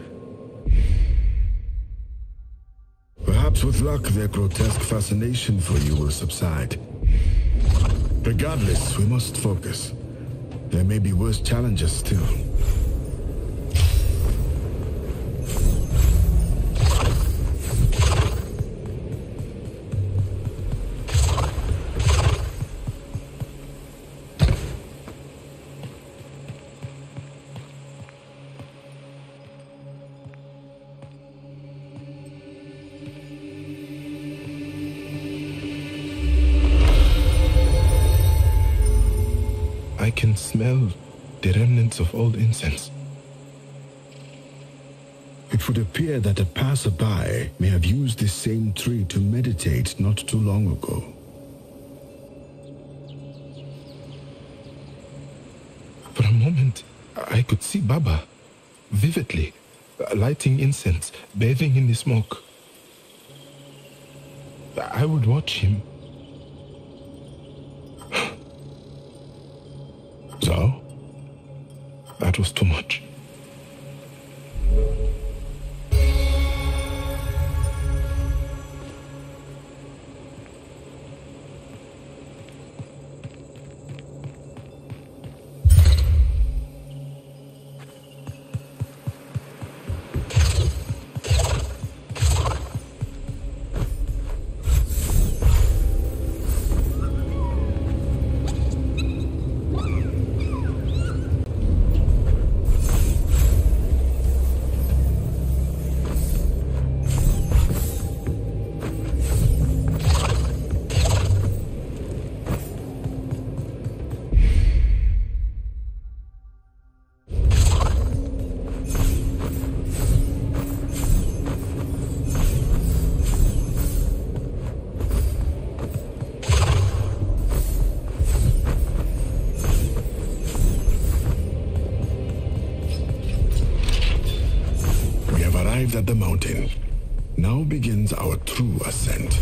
Perhaps with luck, their grotesque fascination for you will subside. Regardless, we must focus. There may be worse challenges still. I can smell the remnants of old incense. It would appear that a passerby may have used this same tree to meditate not too long ago. For a moment, I could see Baba vividly, lighting incense, bathing in the smoke. I would watch him, That was too much. At the mountain. Now begins our true ascent.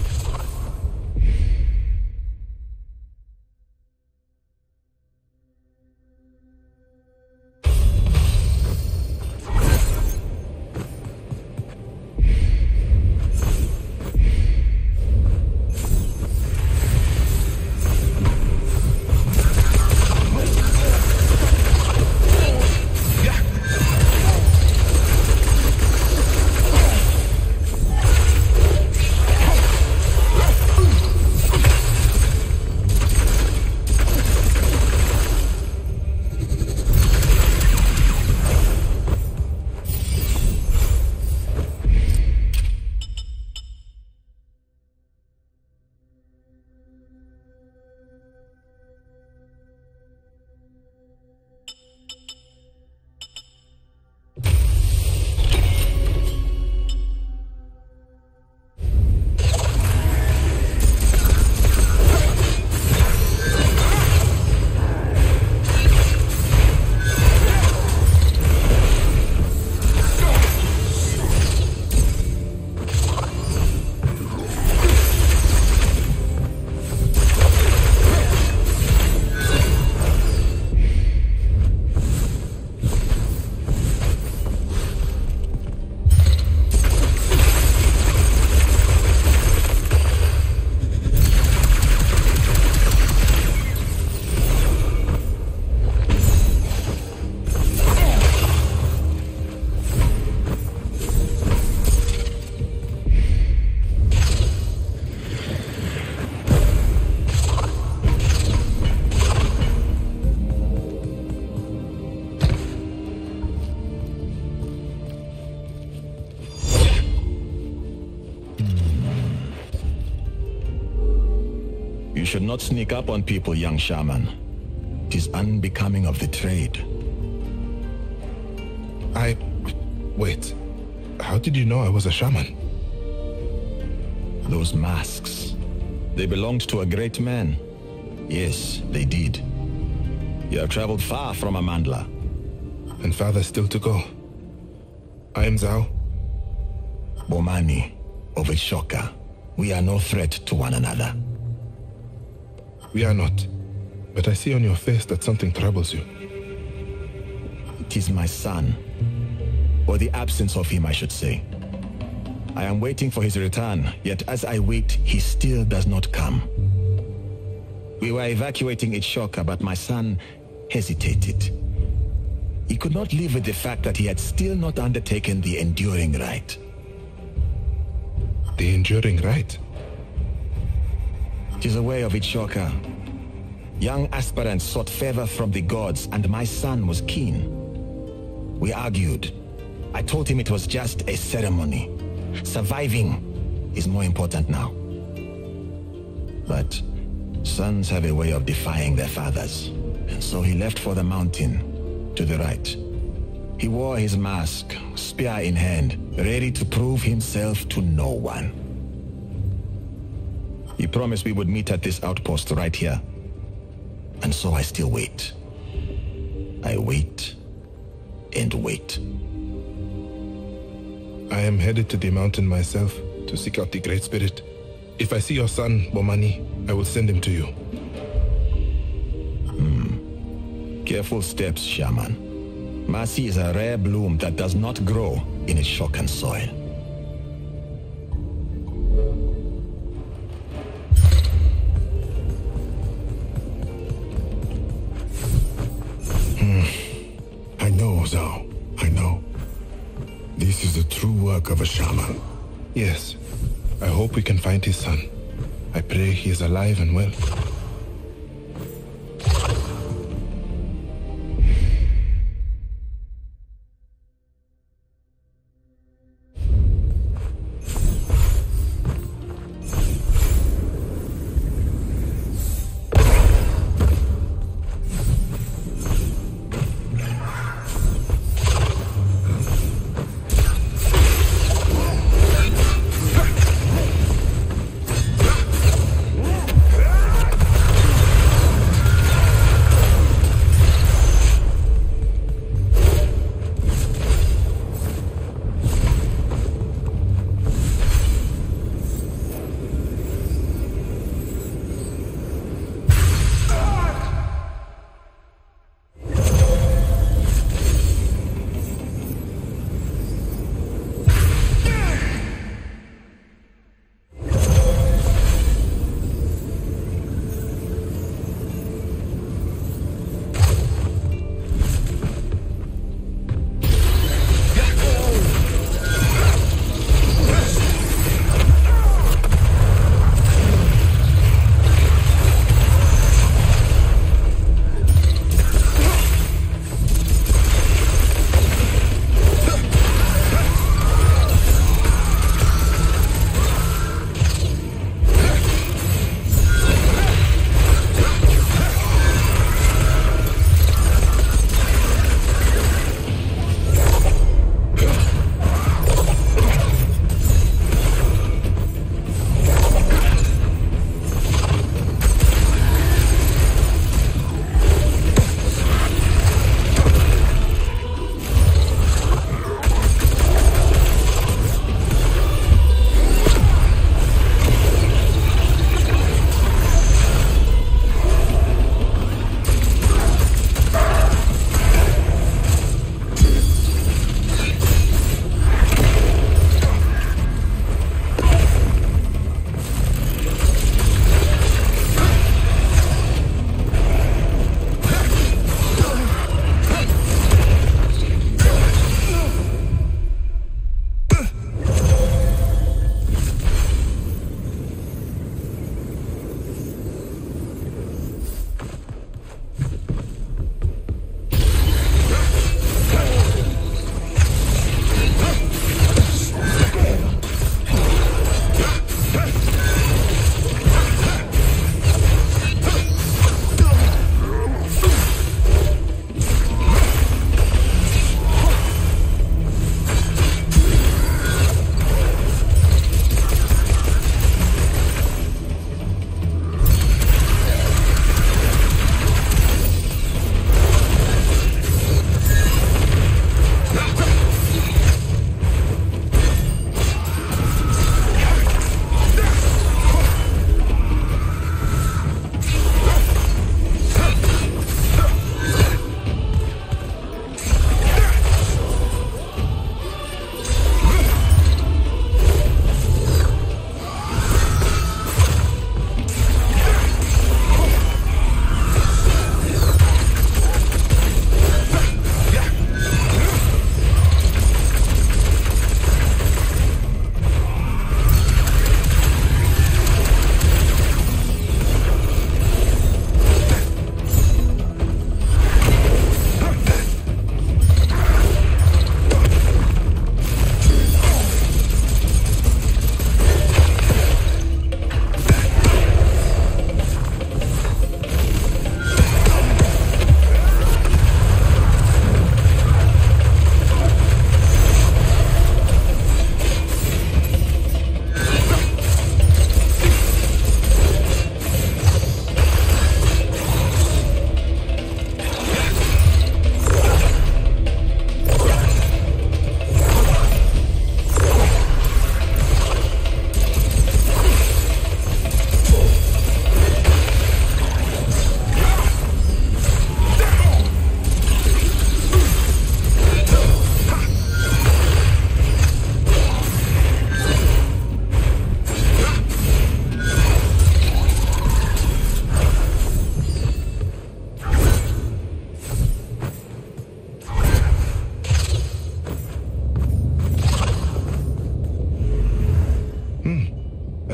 You should not sneak up on people, young shaman. It is unbecoming of the trade. I... Wait. How did you know I was a shaman? Those masks. They belonged to a great man. Yes, they did. You have traveled far from Amandla. And farther still to go. I am Zhao. Bomani, of Ashoka. We are no threat to one another. We are not. But I see on your face that something troubles you. It is my son. Or the absence of him, I should say. I am waiting for his return, yet as I wait, he still does not come. We were evacuating Ashoka, but my son hesitated. He could not live with the fact that he had still not undertaken the enduring rite. The enduring rite? It is a way of Ashoka. Young aspirants sought favor from the gods, and my son was keen. We argued. I told him it was just a ceremony. Surviving is more important now. But sons have a way of defying their fathers. And so he left for the mountain, to the right. He wore his mask, spear in hand, ready to prove himself to no one. He promised we would meet at this outpost right here. And so I still wait. I wait and wait. I am headed to the mountain myself to seek out the Great Spirit. If I see your son, Bomani, I will send him to you. Hmm. Careful steps, shaman. Mercy is a rare bloom that does not grow in its Shokan soil. Hmm. I know, Zhao. I know. This is the true work of a shaman. Yes. I hope we can find his son. I pray he is alive and well.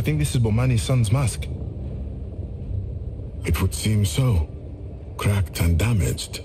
think this is Bomani's son's mask. It would seem so. Cracked and damaged.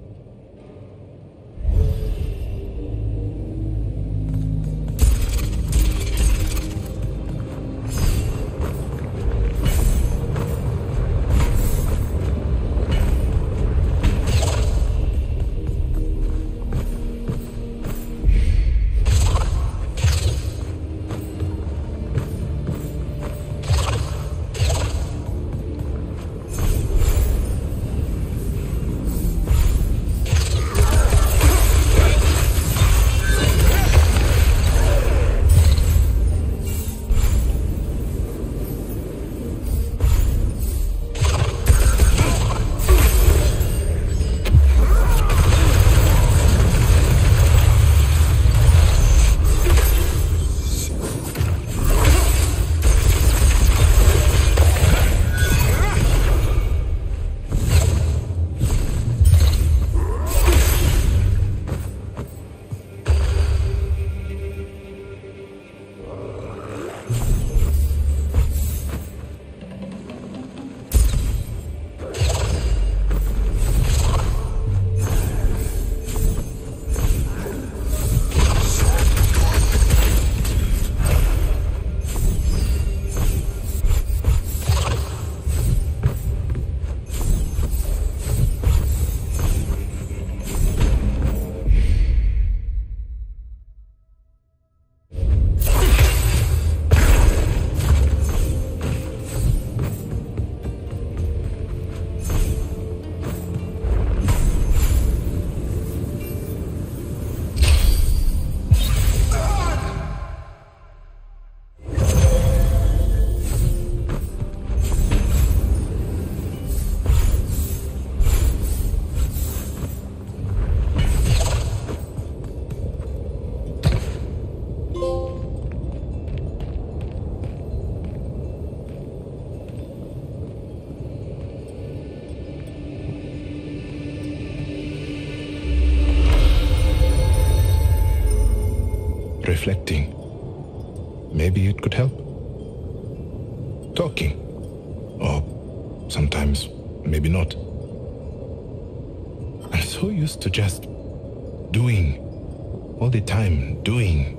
Reflecting. Maybe it could help. Talking. Or sometimes, maybe not. I'm so used to just doing. All the time, doing.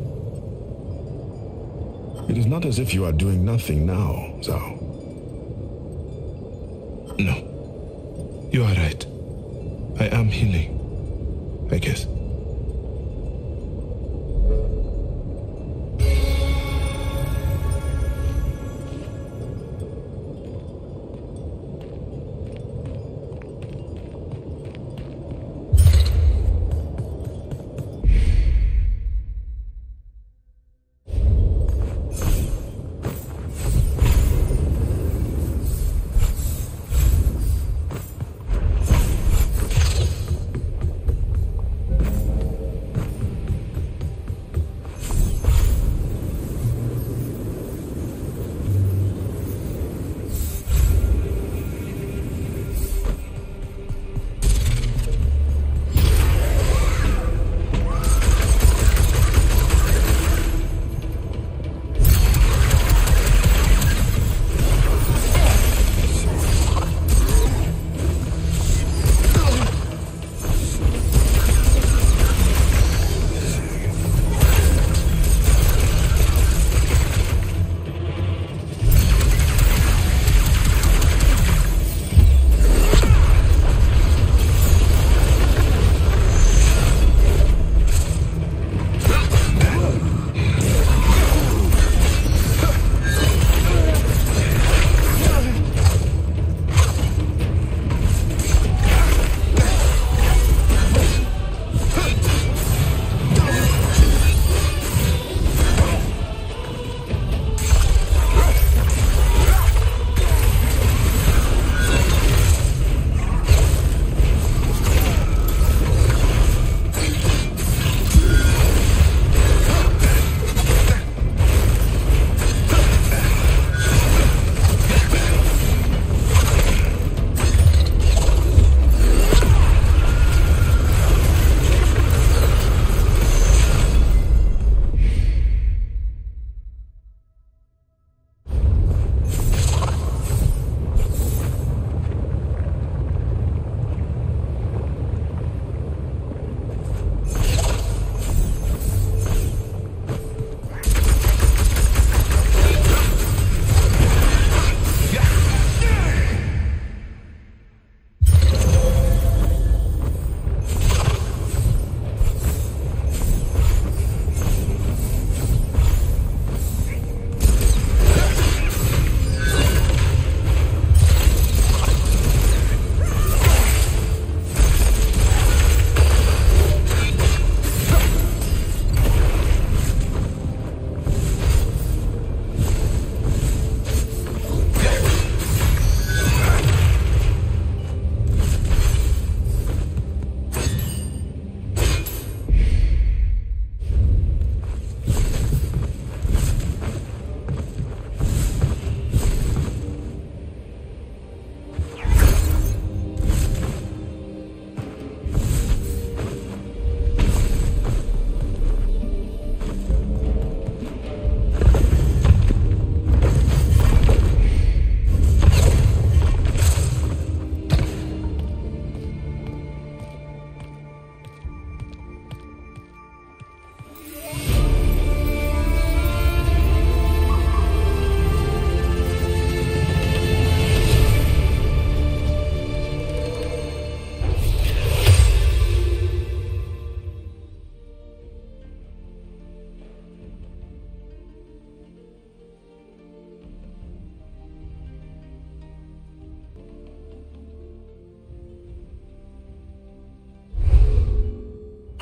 It is not as if you are doing nothing now, Zhao. No. You are right. I am healing. I guess.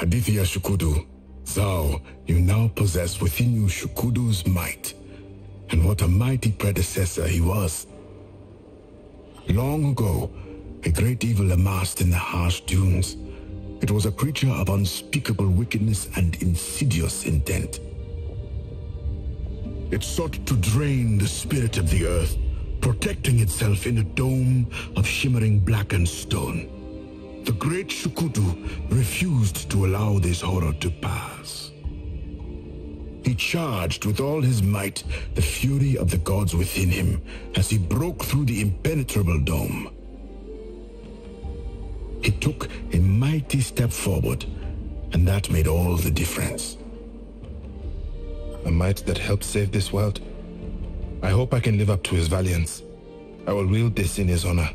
Aditya Shukudu, thou, you now possess within you Shukudu's might. And what a mighty predecessor he was. Long ago, a great evil amassed in the harsh dunes. It was a creature of unspeakable wickedness and insidious intent. It sought to drain the spirit of the earth, protecting itself in a dome of shimmering blackened stone. The great Shukudu refused to allow this horror to pass. He charged with all his might the fury of the gods within him as he broke through the impenetrable dome. He took a mighty step forward, and that made all the difference. A might that helped save this world. I hope I can live up to his valiance. I will wield this in his honor.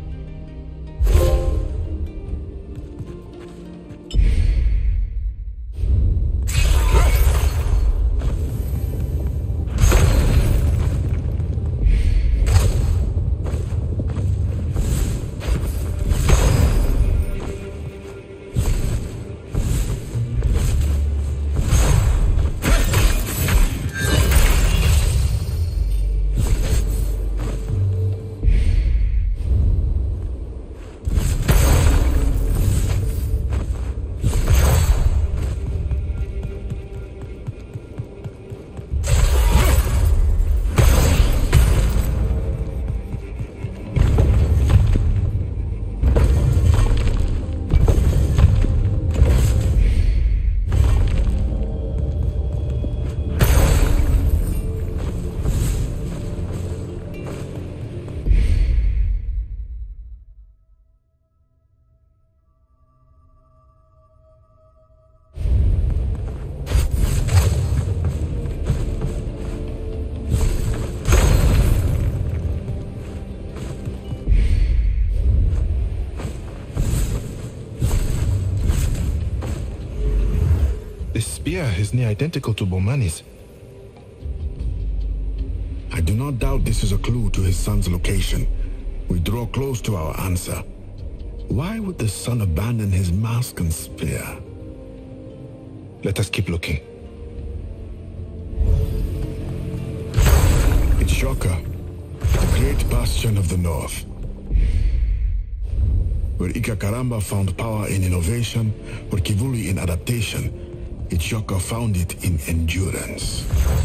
Spear is near identical to Bomani's. I do not doubt this is a clue to his son's location. We draw close to our answer. Why would the son abandon his mask and spear? Let us keep looking. Itshoka, the great bastion of the north. Where Ikakaramba found power in innovation, where Kivuli in adaptation, Itshoka found it in endurance.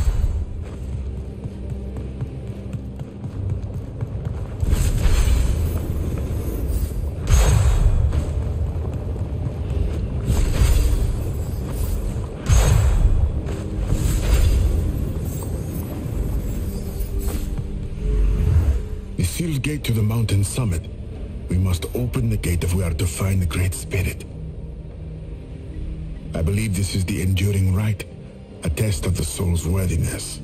The sealed gate to the mountain summit. We must open the gate if we are to find the Great Spirit. I believe this is the enduring rite, a test of the soul's worthiness.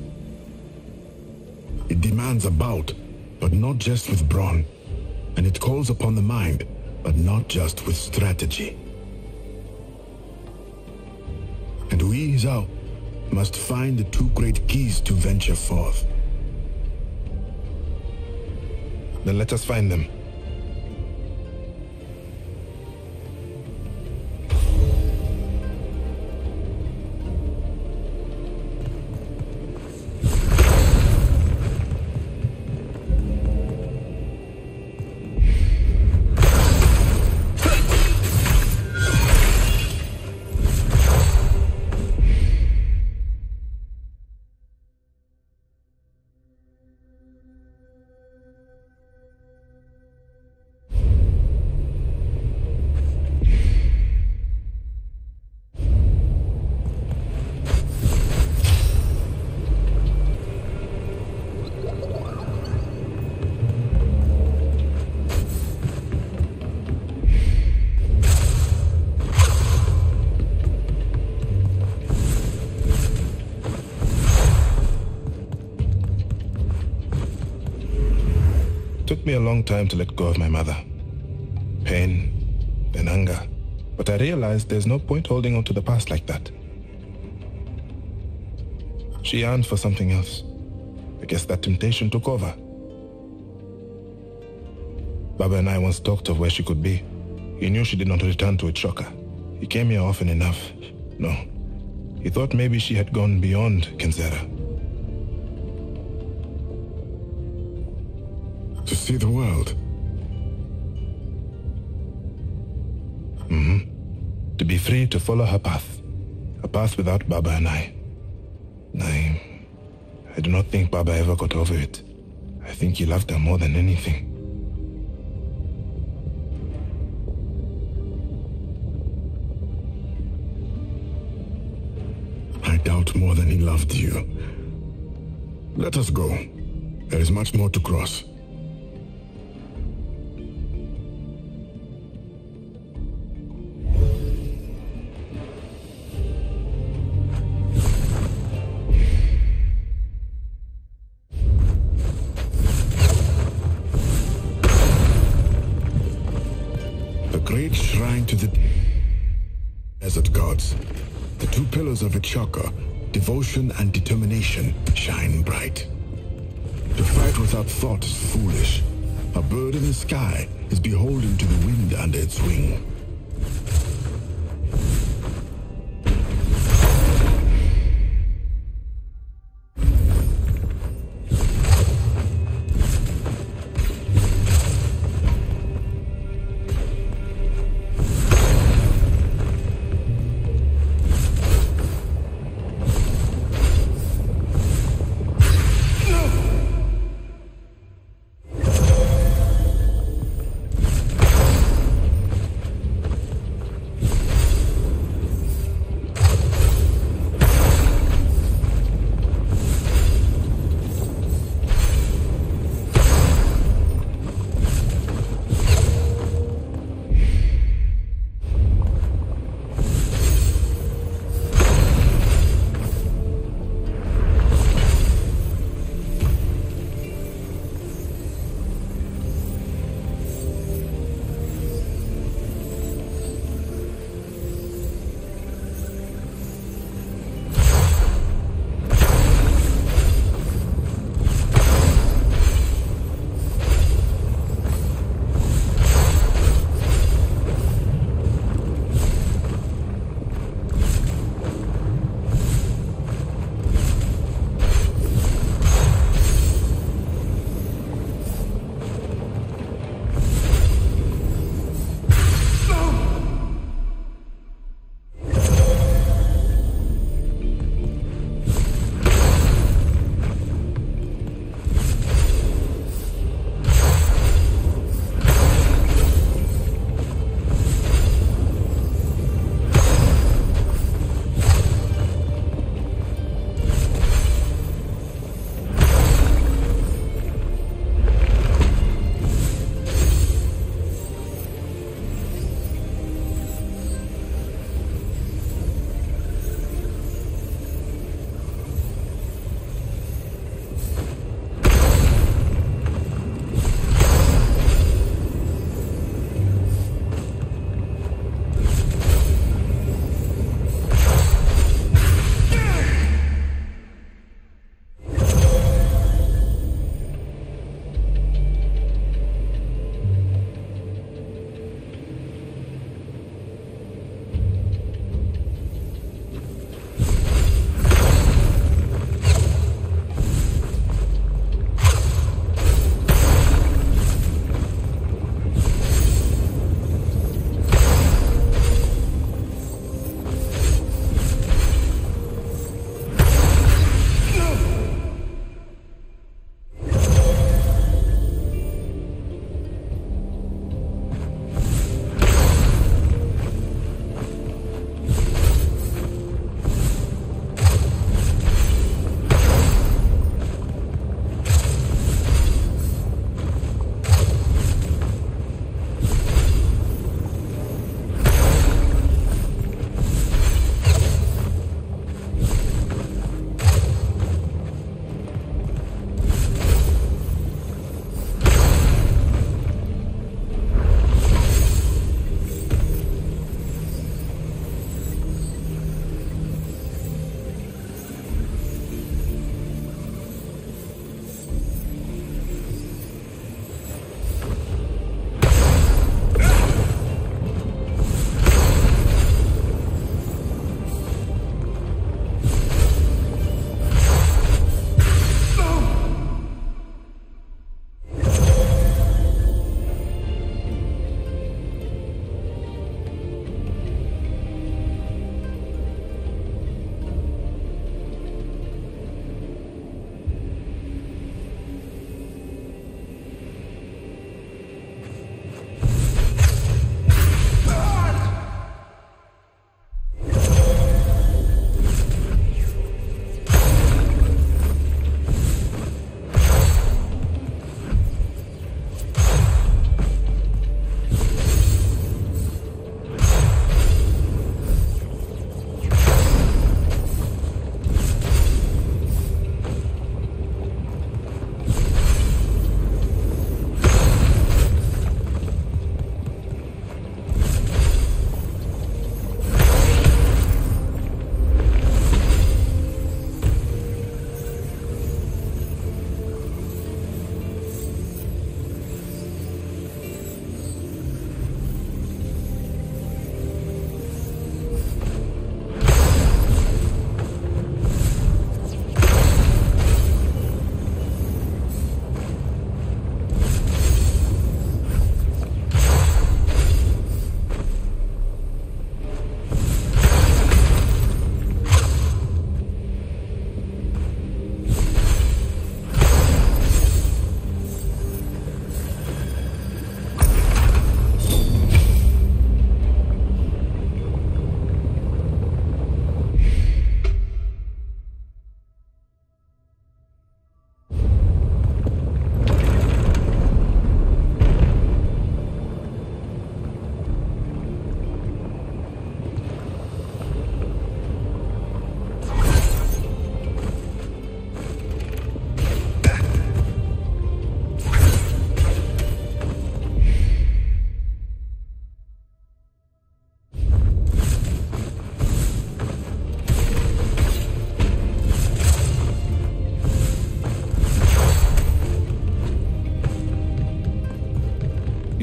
It demands a bout, but not just with brawn, and it calls upon the mind, but not just with strategy. And we, Zhao, must find the two great keys to venture forth. Then let us find them. Took me a long time to let go of my mother. Pain, then anger. But I realized there's no point holding on to the past like that. She yearned for something else. I guess that temptation took over. Baba and I once talked of where she could be. He knew she did not return to Itshoka. He came here often enough. No. He thought maybe she had gone beyond Kenzera. To see the world? Mm-hmm. To be free to follow her path. A path without Baba and I. I... I do not think Baba ever got over it. I think he loved her more than anything. I doubt more than he loved you. Let us go. There is much more to cross. The great shrine to the desert gods. The two pillars of Ichaka, devotion and determination, shine bright. To fight without thought is foolish. A bird in the sky is beholden to the wind under its wing.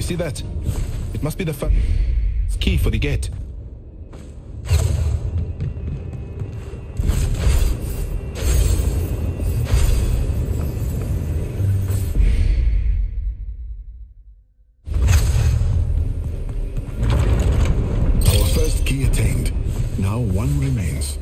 see that? It must be the fa- key for the gate. Our first key attained. Now one remains.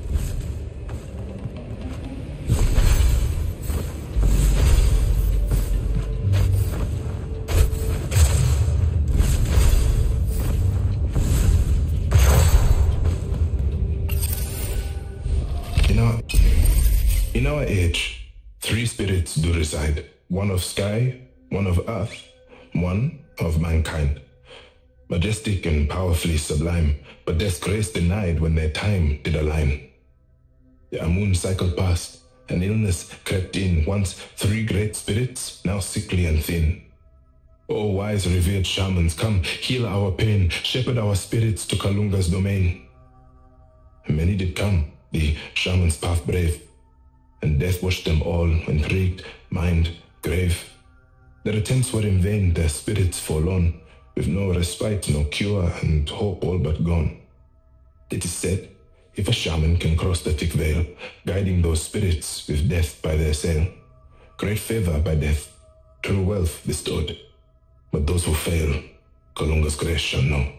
In our age, three spirits do reside. One of sky, one of earth, one of mankind. Majestic and powerfully sublime, but death's grace denied when their time did align. The Amun cycled past, and illness crept in. Once three great spirits, now sickly and thin. Oh, wise revered shamans, come, heal our pain, shepherd our spirits to Kalunga's domain. Many did come, the shaman's path brave, and death washed them all, intrigued, mind, grave. Their attempts were in vain, their spirits forlorn, with no respite, no cure, and hope all but gone. It is said, if a shaman can cross the thick veil, guiding those spirits with death by their sail, great favor by death, true wealth bestowed. But those who fail, Kalunga's grace shall know.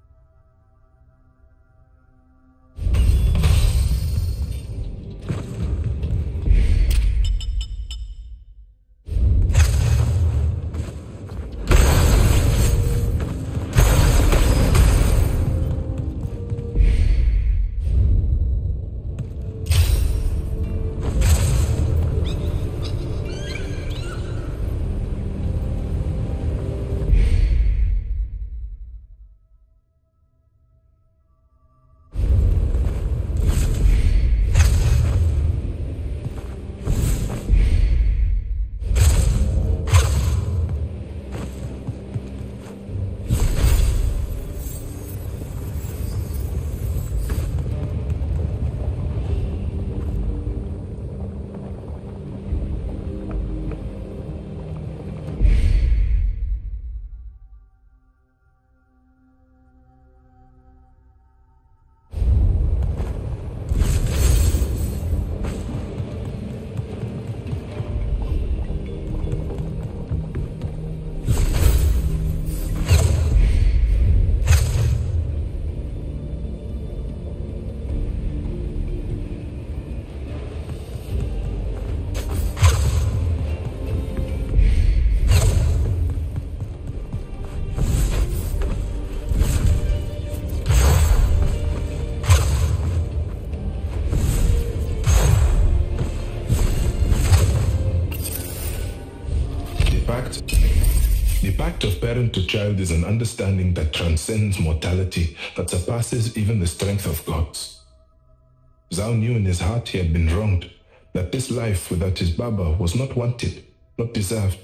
The pact of parent to child is an understanding that transcends mortality, that surpasses even the strength of gods. Zhao knew in his heart he had been wronged, that this life without his Baba was not wanted, not deserved.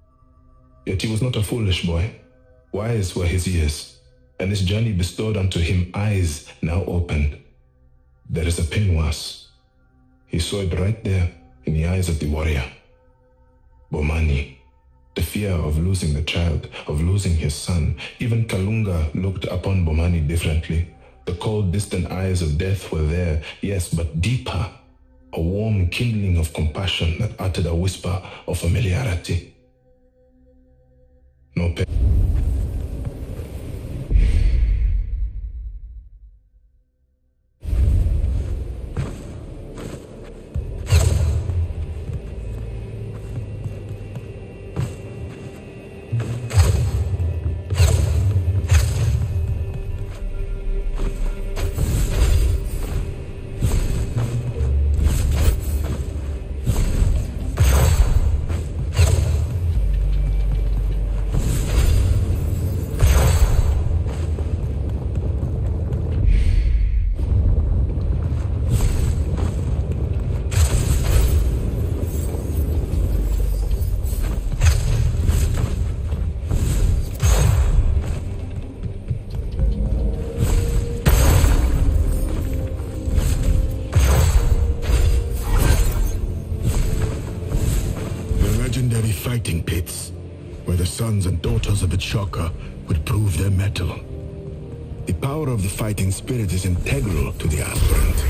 Yet he was not a foolish boy. Wise were his years, and this journey bestowed unto him eyes now opened. There is a pain worse. He saw it right there in the eyes of the warrior. Bomani. The fear of losing the child, of losing his son. Even Kalunga looked upon Bomani differently. The cold, distant eyes of death were there, yes, but deeper. A warm kindling of compassion that uttered a whisper of familiarity. No pain. Fighting pits. where the sons and daughters of the Chaka would prove their mettle. The power of the fighting spirit is integral to the aspirant.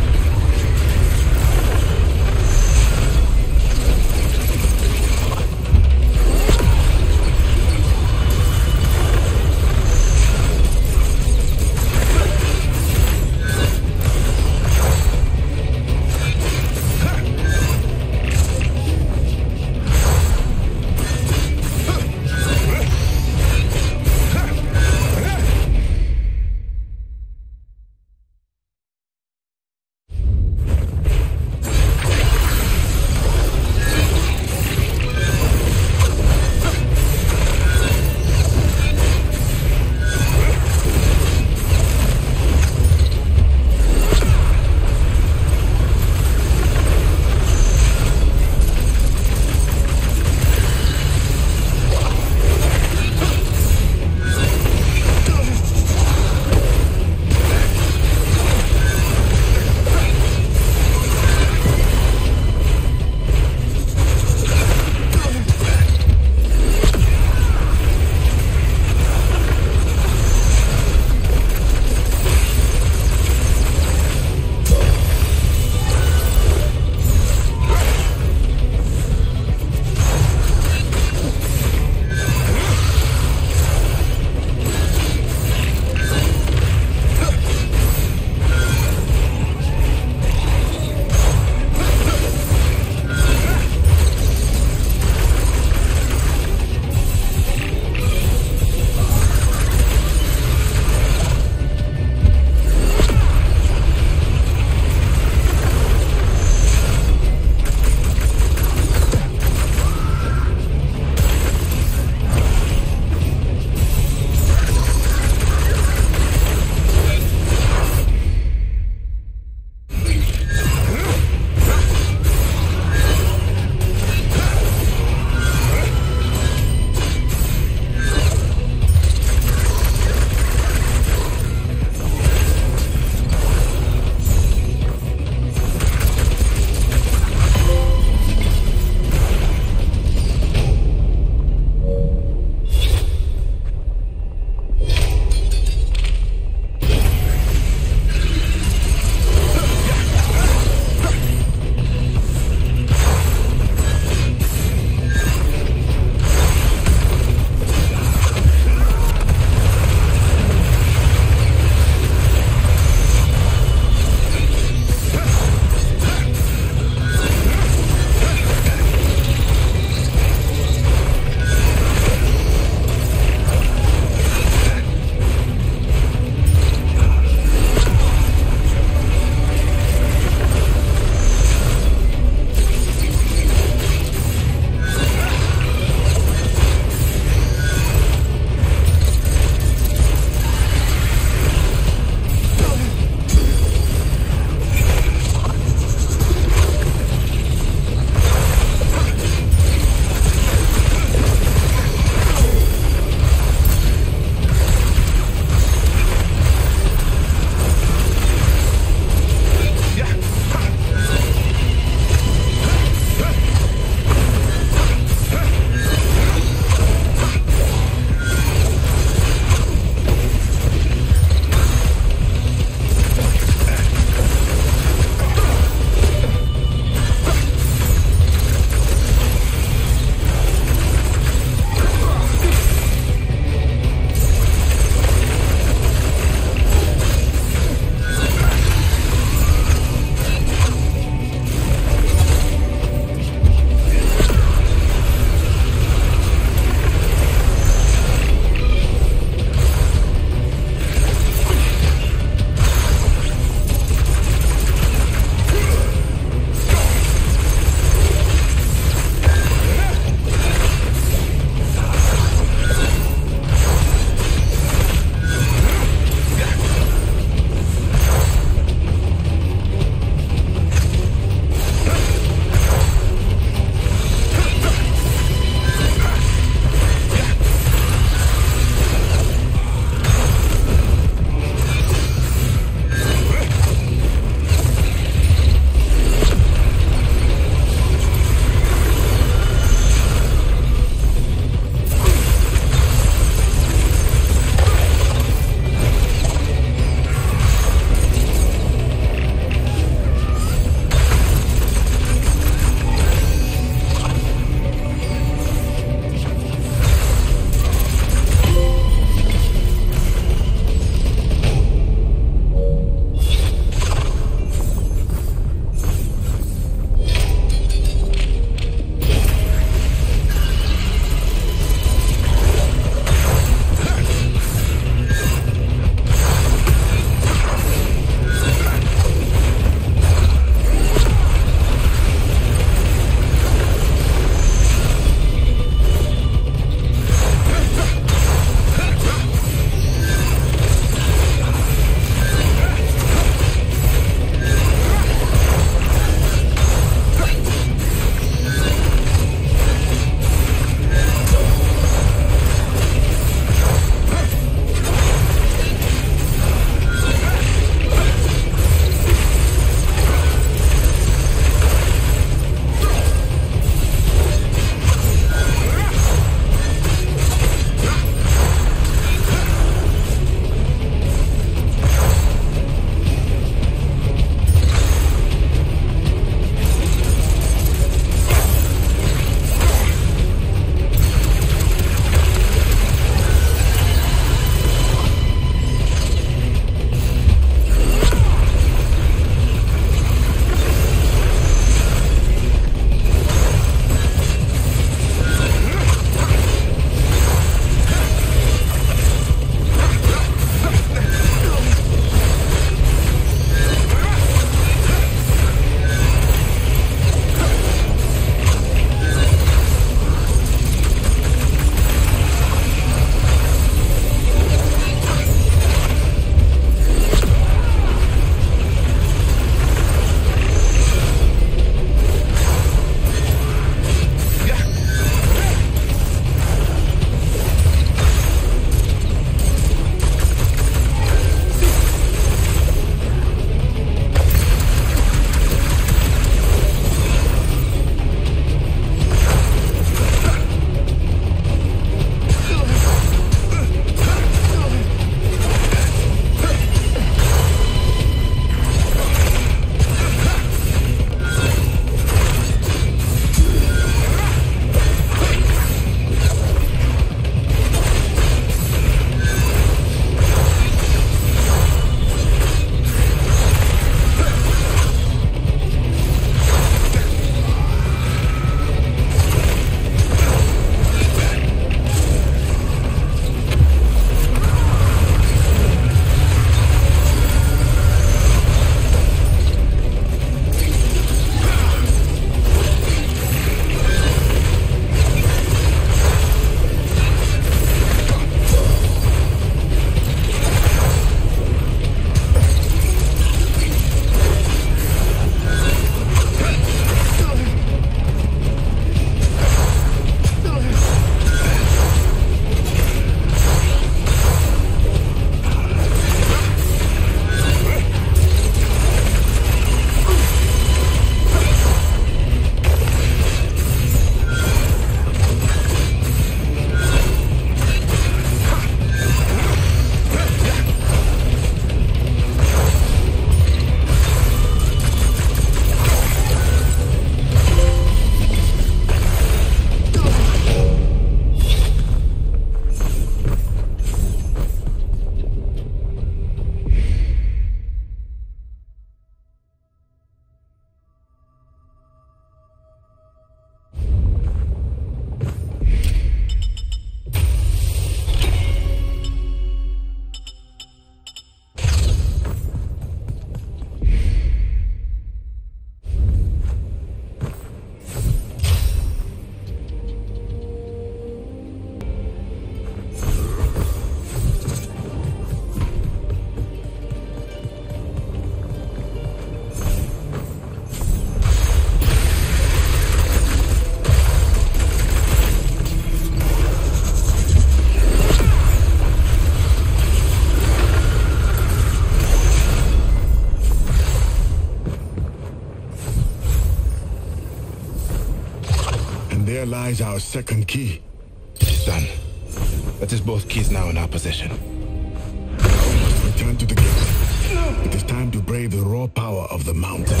lies our second key. It is done. That is both keys now in our possession. Now we must return to the gate. It is time to brave the raw power of the mountain.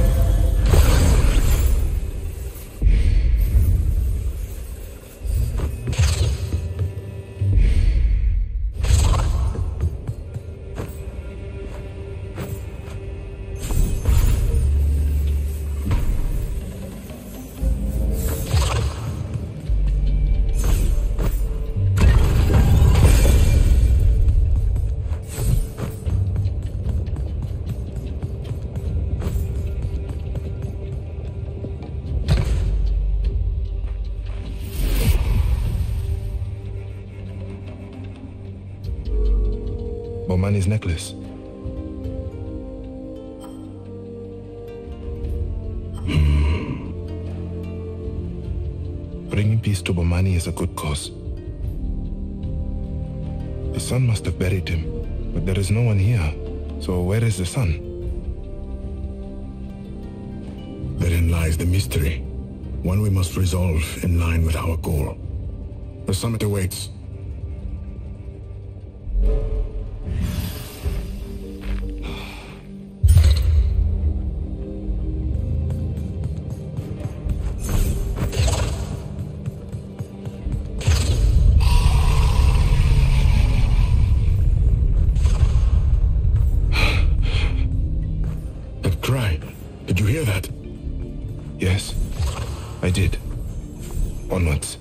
Bomani's necklace. Hmm. Bringing peace to Bomani is a good cause. His son must have buried him, but there is no one here. So where is the son? Therein lies the mystery, one we must resolve in line with our goal. The summit awaits. Did you hear that? Yes, I did. Onwards.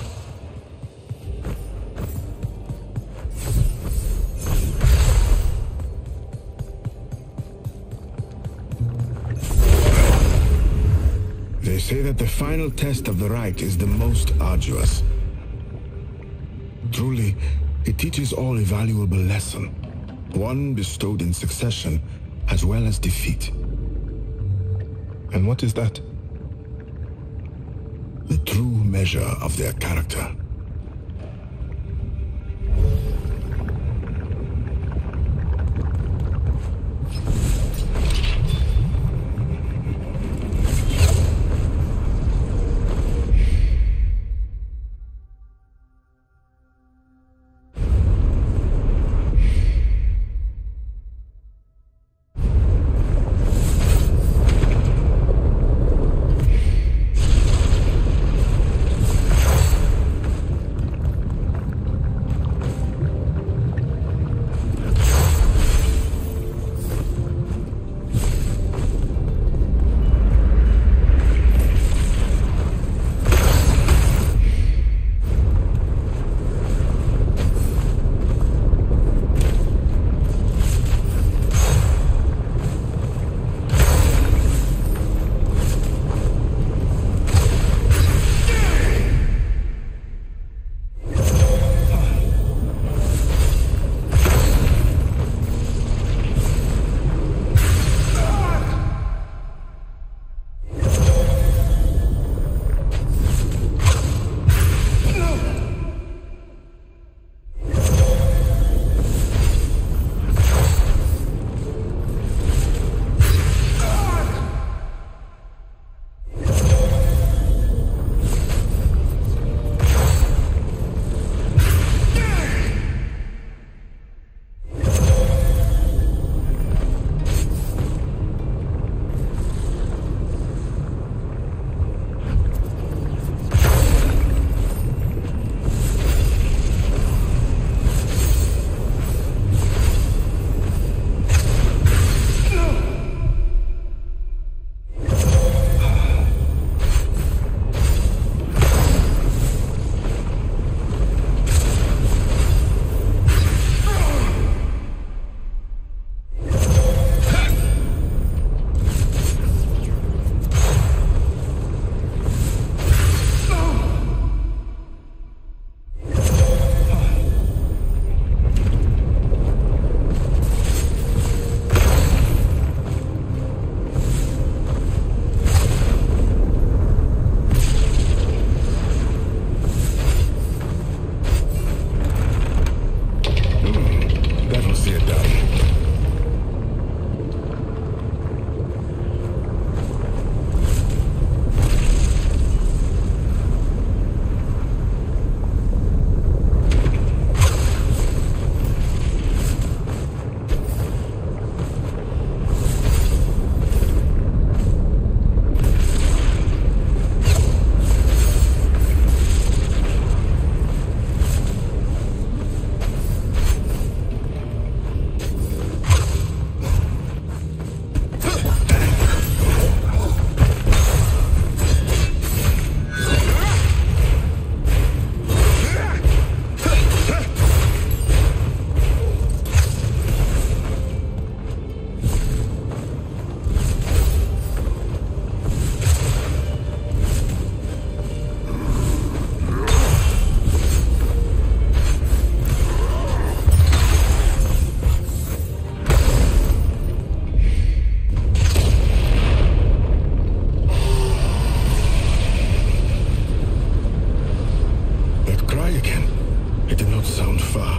They say that the final test of the rite is the most arduous. Truly, it teaches all a valuable lesson, one bestowed in succession as well as defeat. And what is that? The true measure of their character. It did not sound far.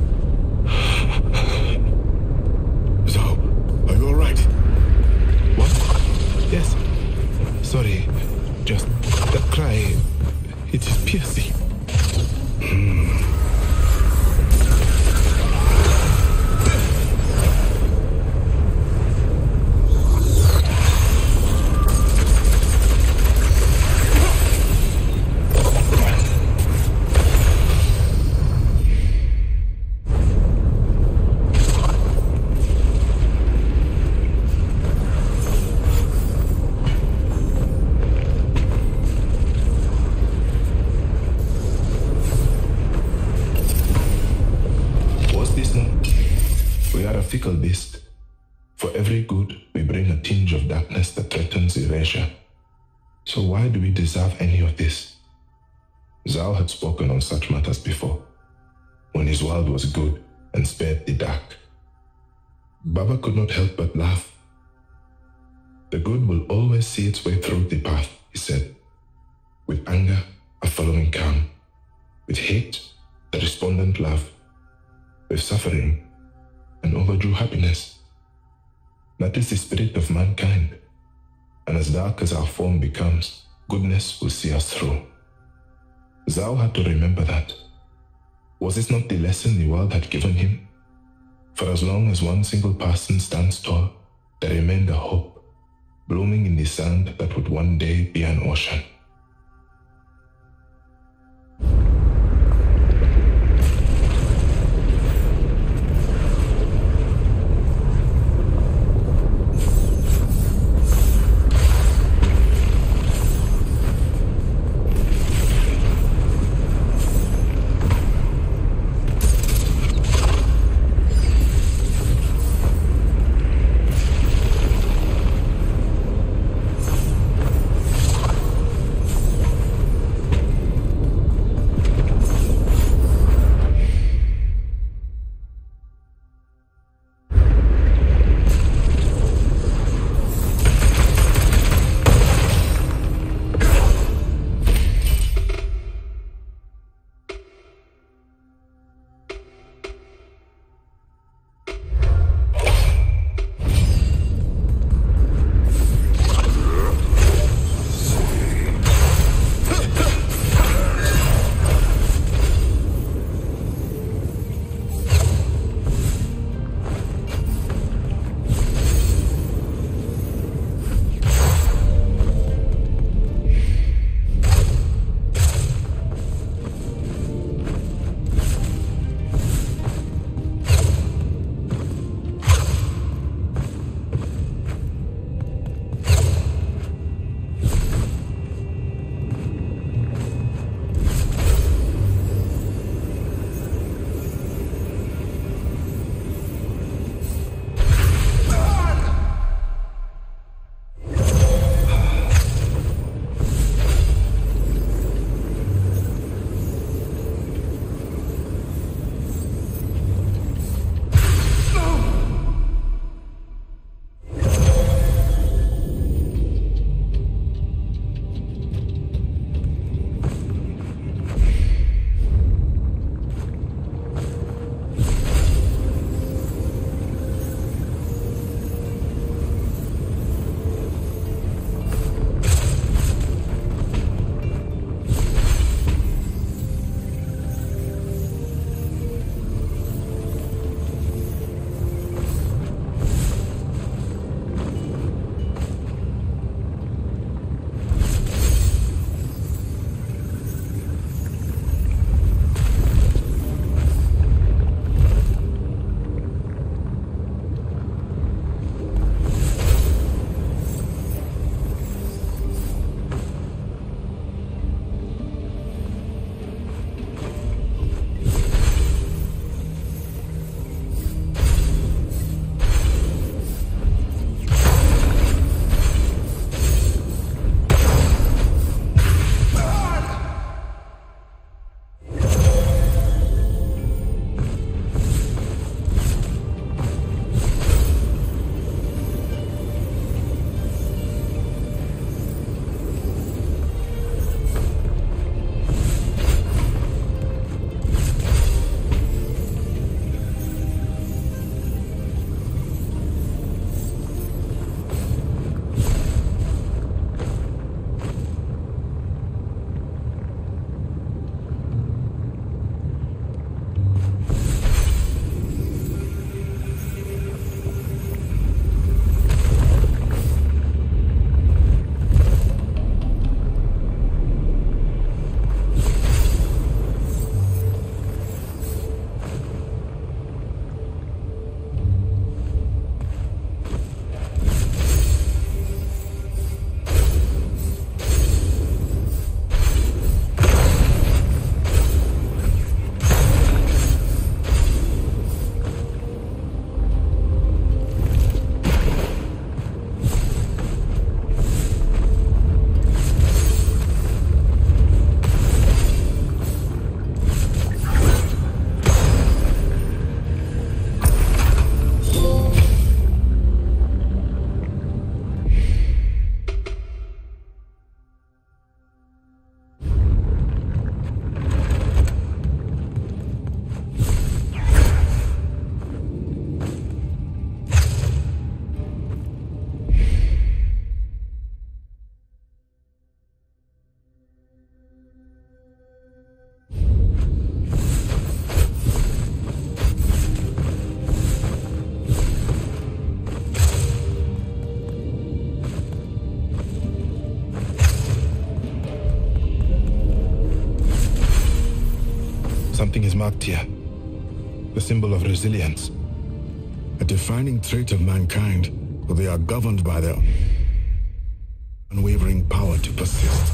Zhao, are you alright? What? Yes. Sorry. Just that cry. It is piercing. Hmm. Fickle beast. For every good, we bring a tinge of darkness that threatens erasure. So why do we deserve any of this? Zhao had spoken on such matters before, when his world was good and spared the dark. Baba could not help but laugh. The good will always see its way through the path, he said. With anger, a following calm. With hate, the respondent love. With suffering, an overdue happiness. That is the spirit of mankind. And as dark as our form becomes, goodness will see us through. Zhao had to remember that. Was this not the lesson the world had given him? For as long as one single person stands tall, there remained a hope, blooming in the sand that would one day be an ocean. Something is marked here. The symbol of resilience. A defining trait of mankind, for they are governed by their unwavering power to persist.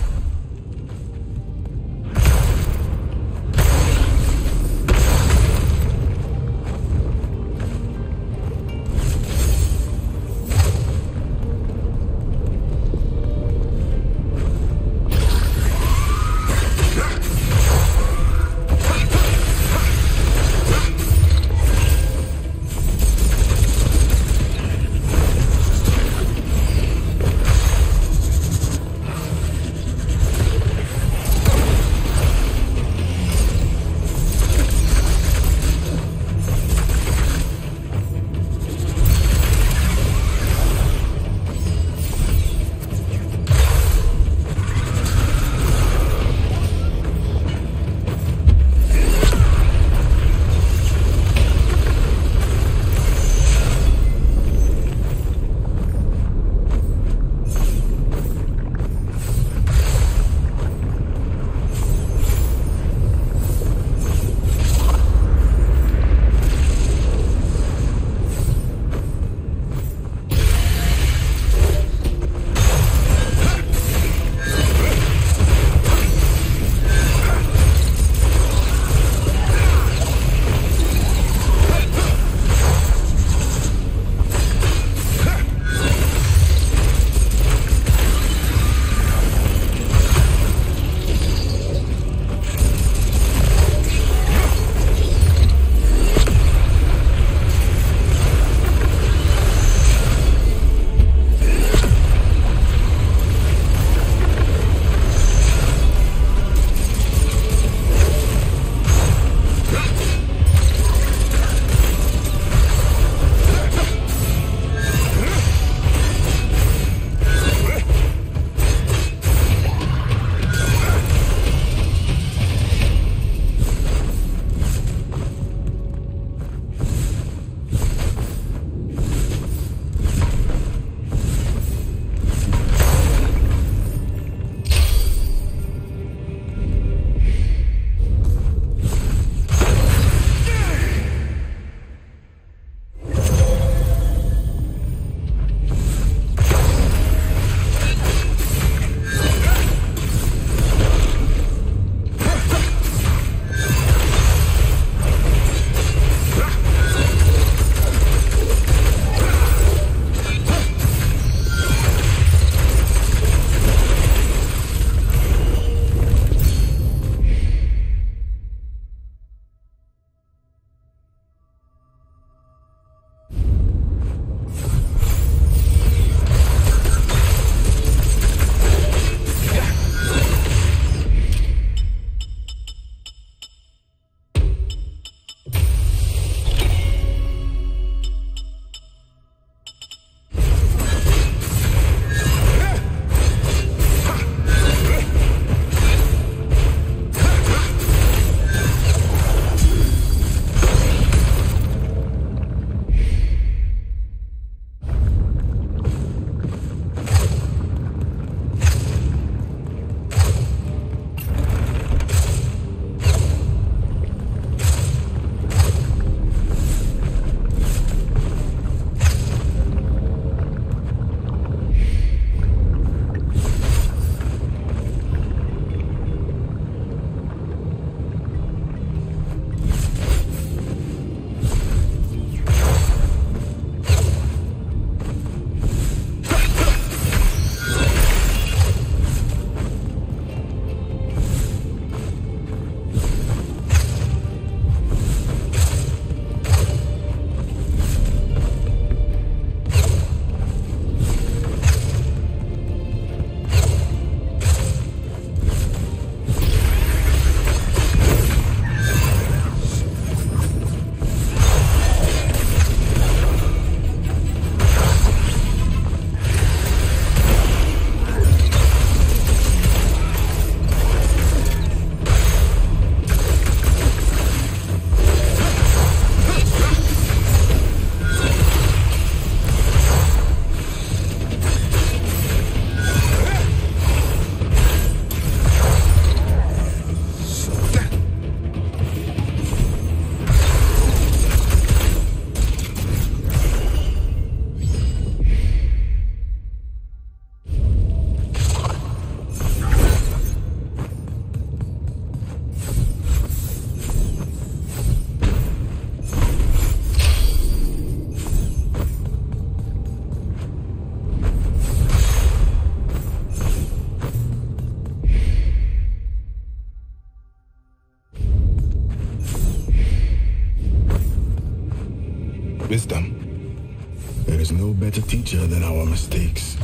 wisdom. There is no better teacher than our mistakes.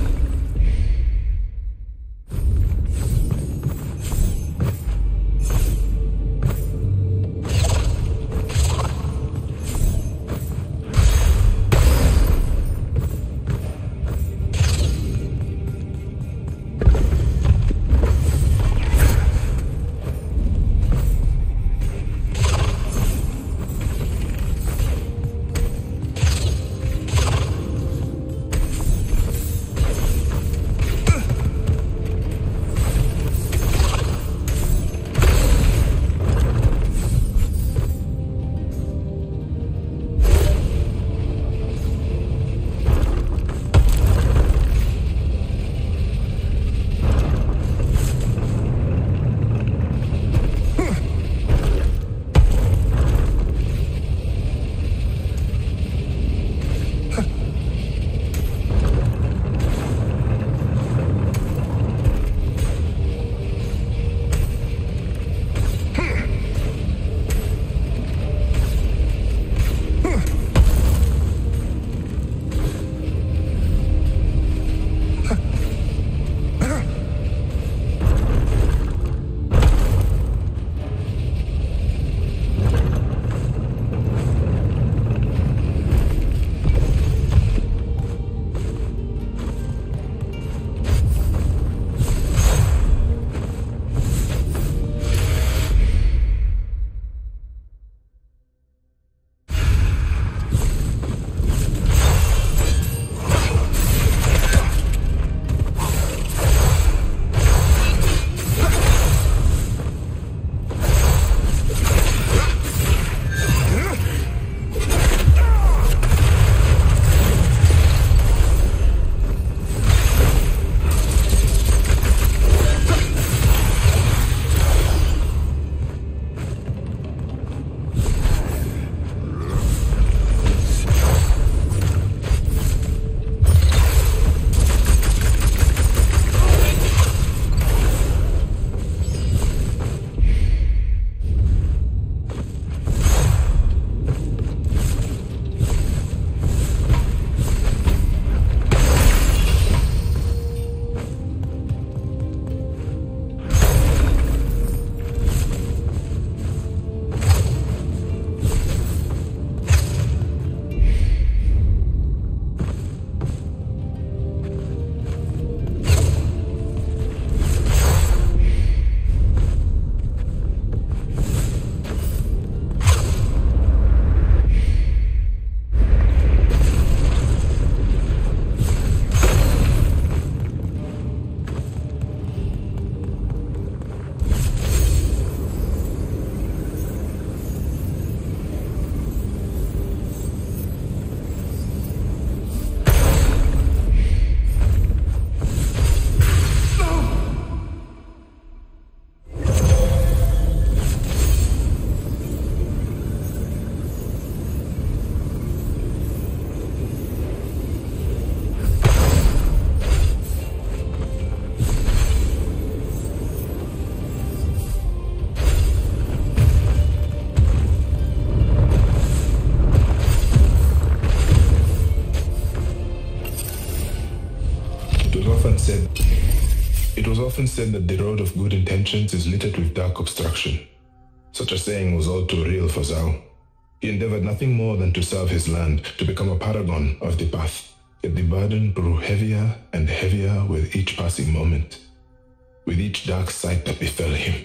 said, it was often said that the road of good intentions is littered with dark obstruction. Such a saying was all too real for Zhao. He endeavored nothing more than to serve his land, to become a paragon of the path. Yet the burden grew heavier and heavier with each passing moment, with each dark sight that befell him.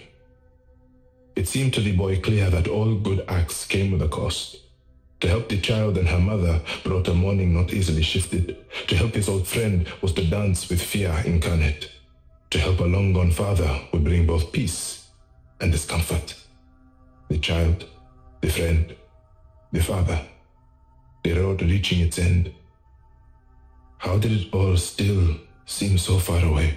It seemed to the boy clear that all good acts came with a cost. To help the child and her mother brought a mourning not easily shifted. To help his old friend was to dance with fear incarnate. To help a long-gone father would bring both peace and discomfort. The child, the friend, the father, the road reaching its end. How did it all still seem so far away?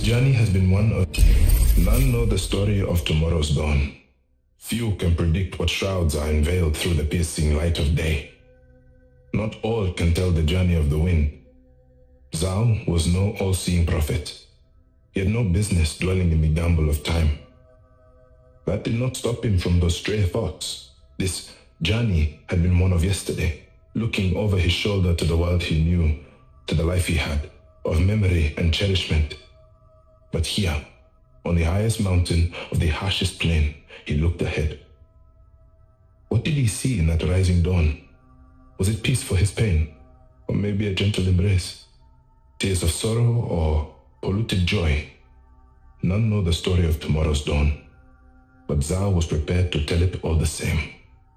journey has been one of... None know the story of tomorrow's dawn. Few can predict what shrouds are unveiled through the piercing light of day. Not all can tell the journey of the wind. Zhao was no all-seeing prophet. He had no business dwelling in the gamble of time. That did not stop him from those stray thoughts. This journey had been one of yesterday, looking over his shoulder to the world he knew, to the life he had, of memory and cherishment. But here, on the highest mountain of the harshest plain, he looked ahead. What did he see in that rising dawn? Was it peace for his pain, or maybe a gentle embrace? Tears of sorrow or polluted joy? None know the story of tomorrow's dawn, but Zhao was prepared to tell it all the same.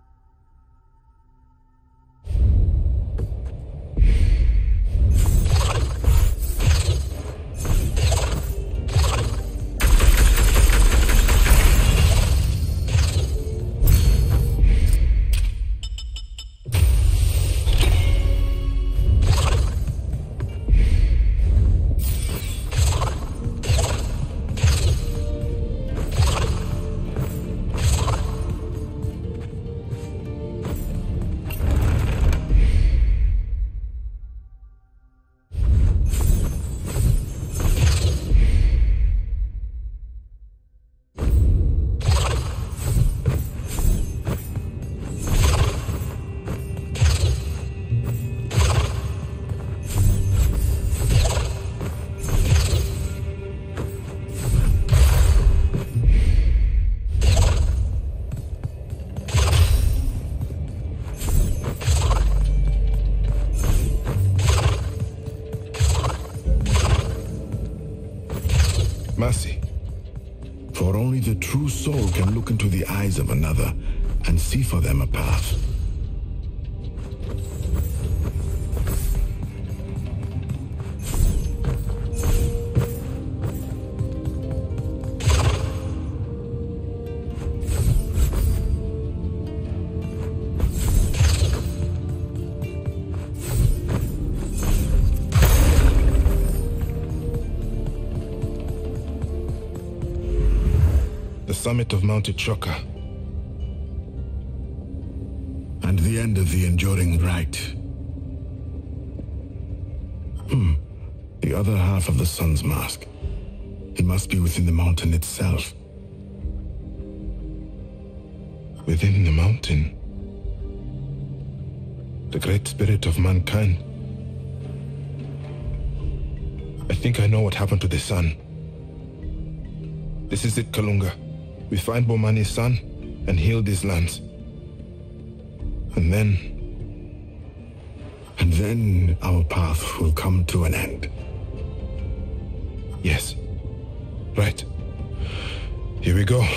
Mercy. For only the true soul can look into the eyes of another and see for them a path. The summit of Mount Ichoka. And the end of the enduring rite. Hmm. The other half of the sun's mask. It must be within the mountain itself. Within the mountain? The great spirit of mankind. I think I know what happened to the sun. This is it, Kalunga. We find Bomani's son and heal these lands. And then... And then our path will come to an end. Yes. Right. Here we go.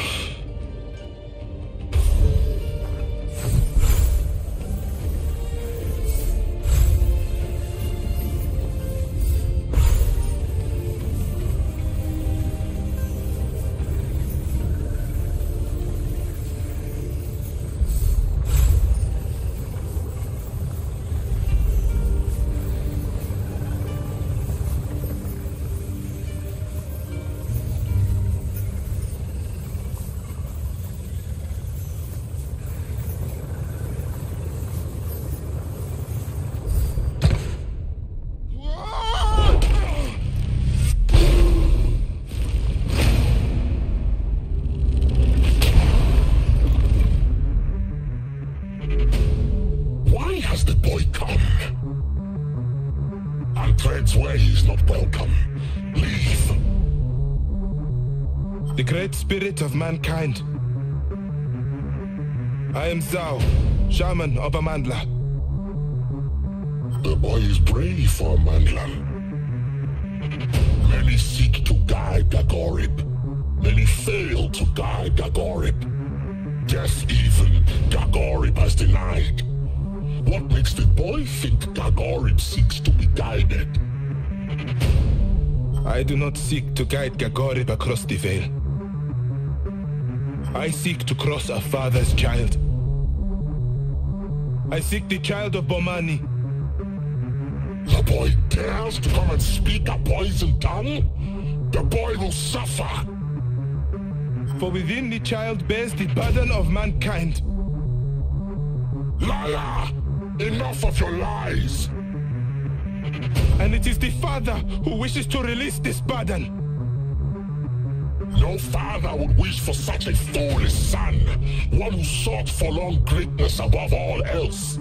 The great spirit of mankind. I am Zhao, shaman of Amandla. The boy is brave for Amandla. Many seek to guide Gagorib. Many fail to guide Gagorib. Death even Gagorib has denied. What makes the boy think Gagorib seeks to be guided? I do not seek to guide Gagorib across the veil. I seek to cross a father's child. I seek the child of Bomani. The boy dares to come and speak a poison tongue? the boy will suffer. For within the child bears the burden of mankind. Liar! Enough of your lies! And it is the father who wishes to release this burden. No father would wish for such a foolish son, one who sought for long greatness above all else.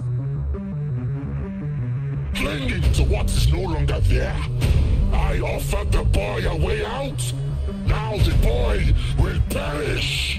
Clinging to what is no longer there, I offered the boy a way out. Now the boy will perish.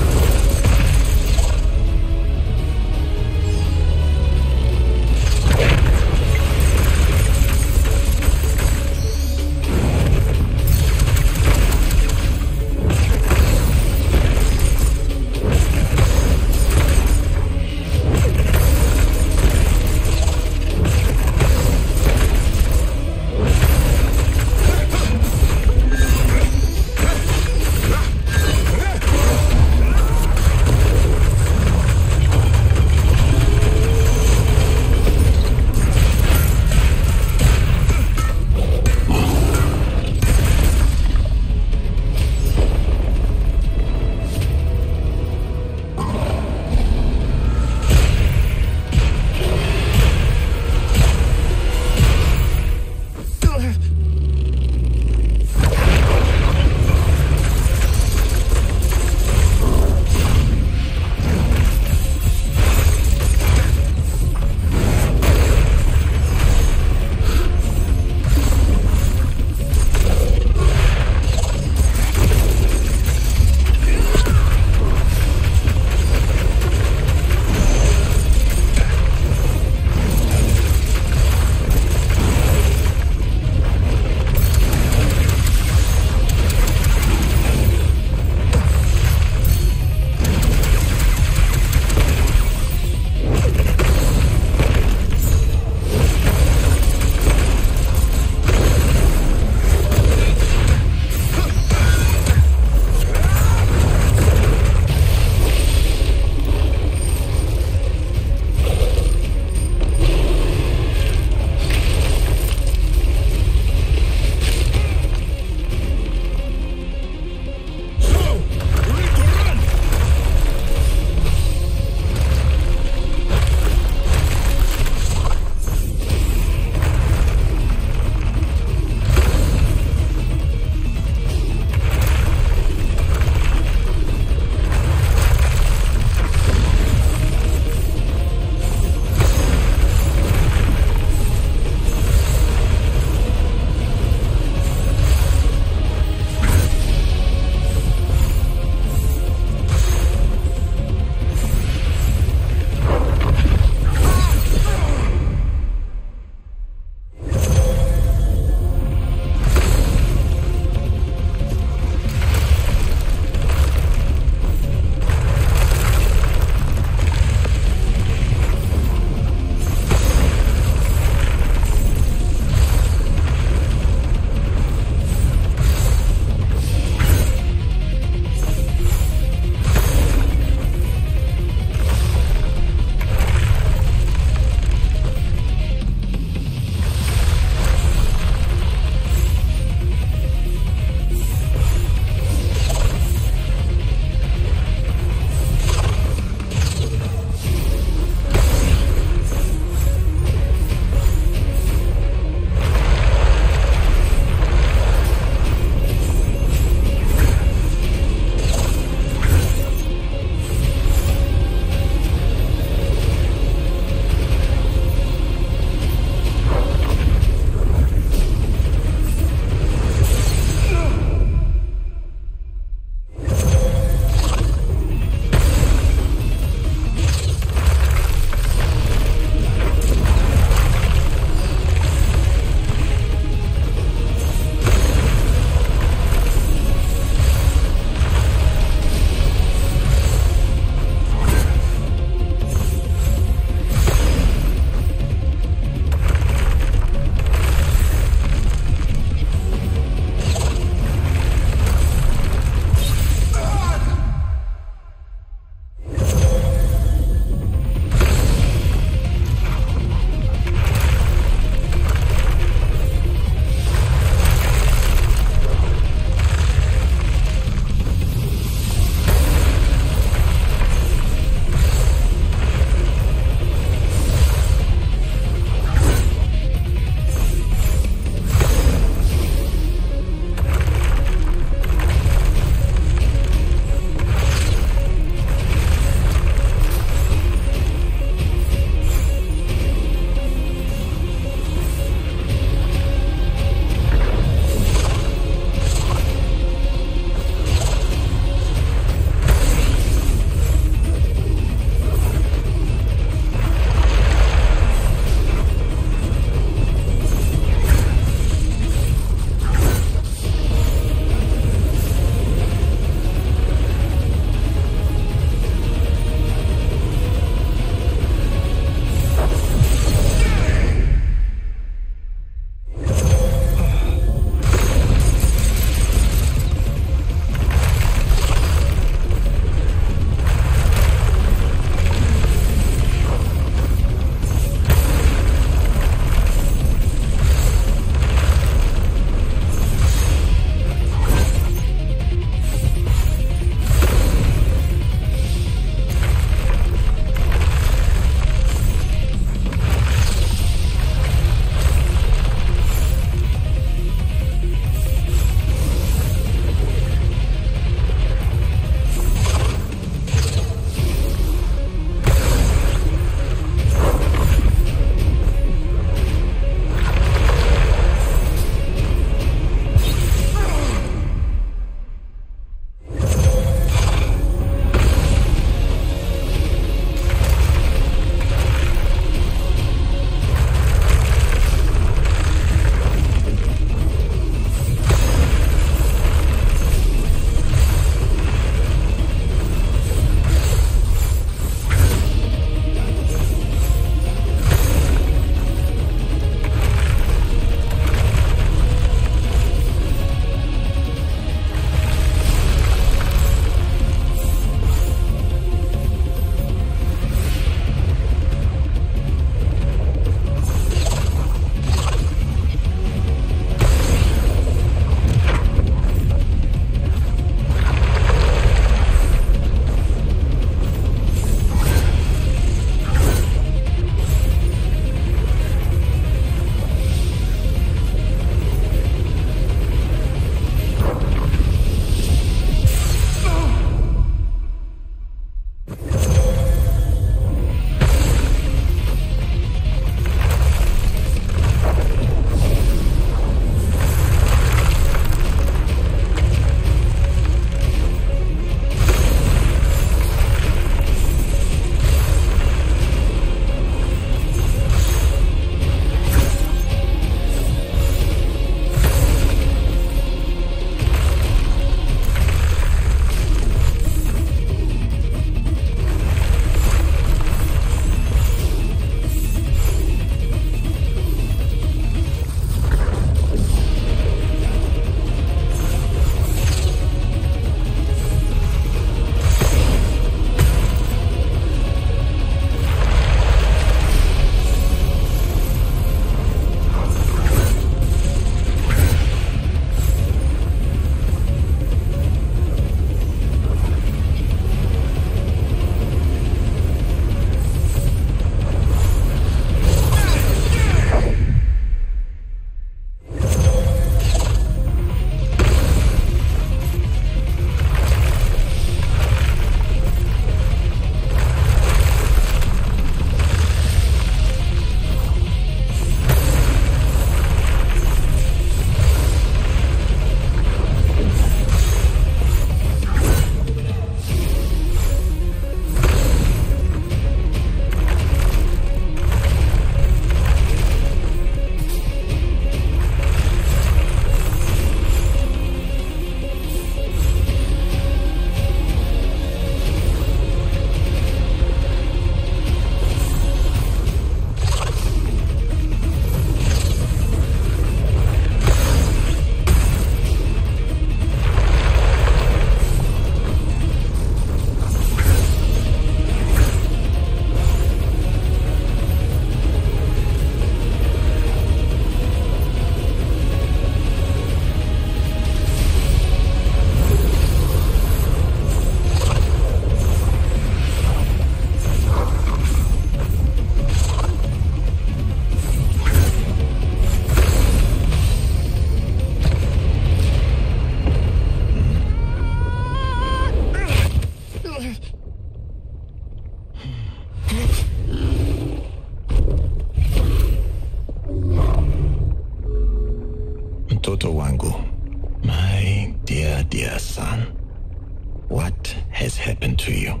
What has happened to you?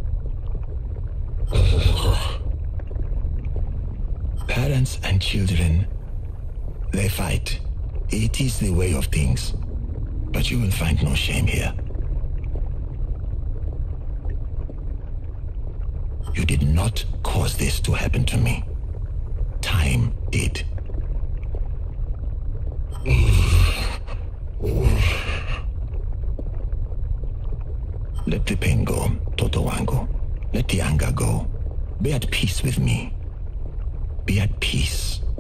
Parents and children, they fight. It is the way of things. But you will find no shame here. You did not cause this to happen to me. Time did. Let the pain go, Toto Wangu. Let the anger go. Be at peace with me. Be at peace.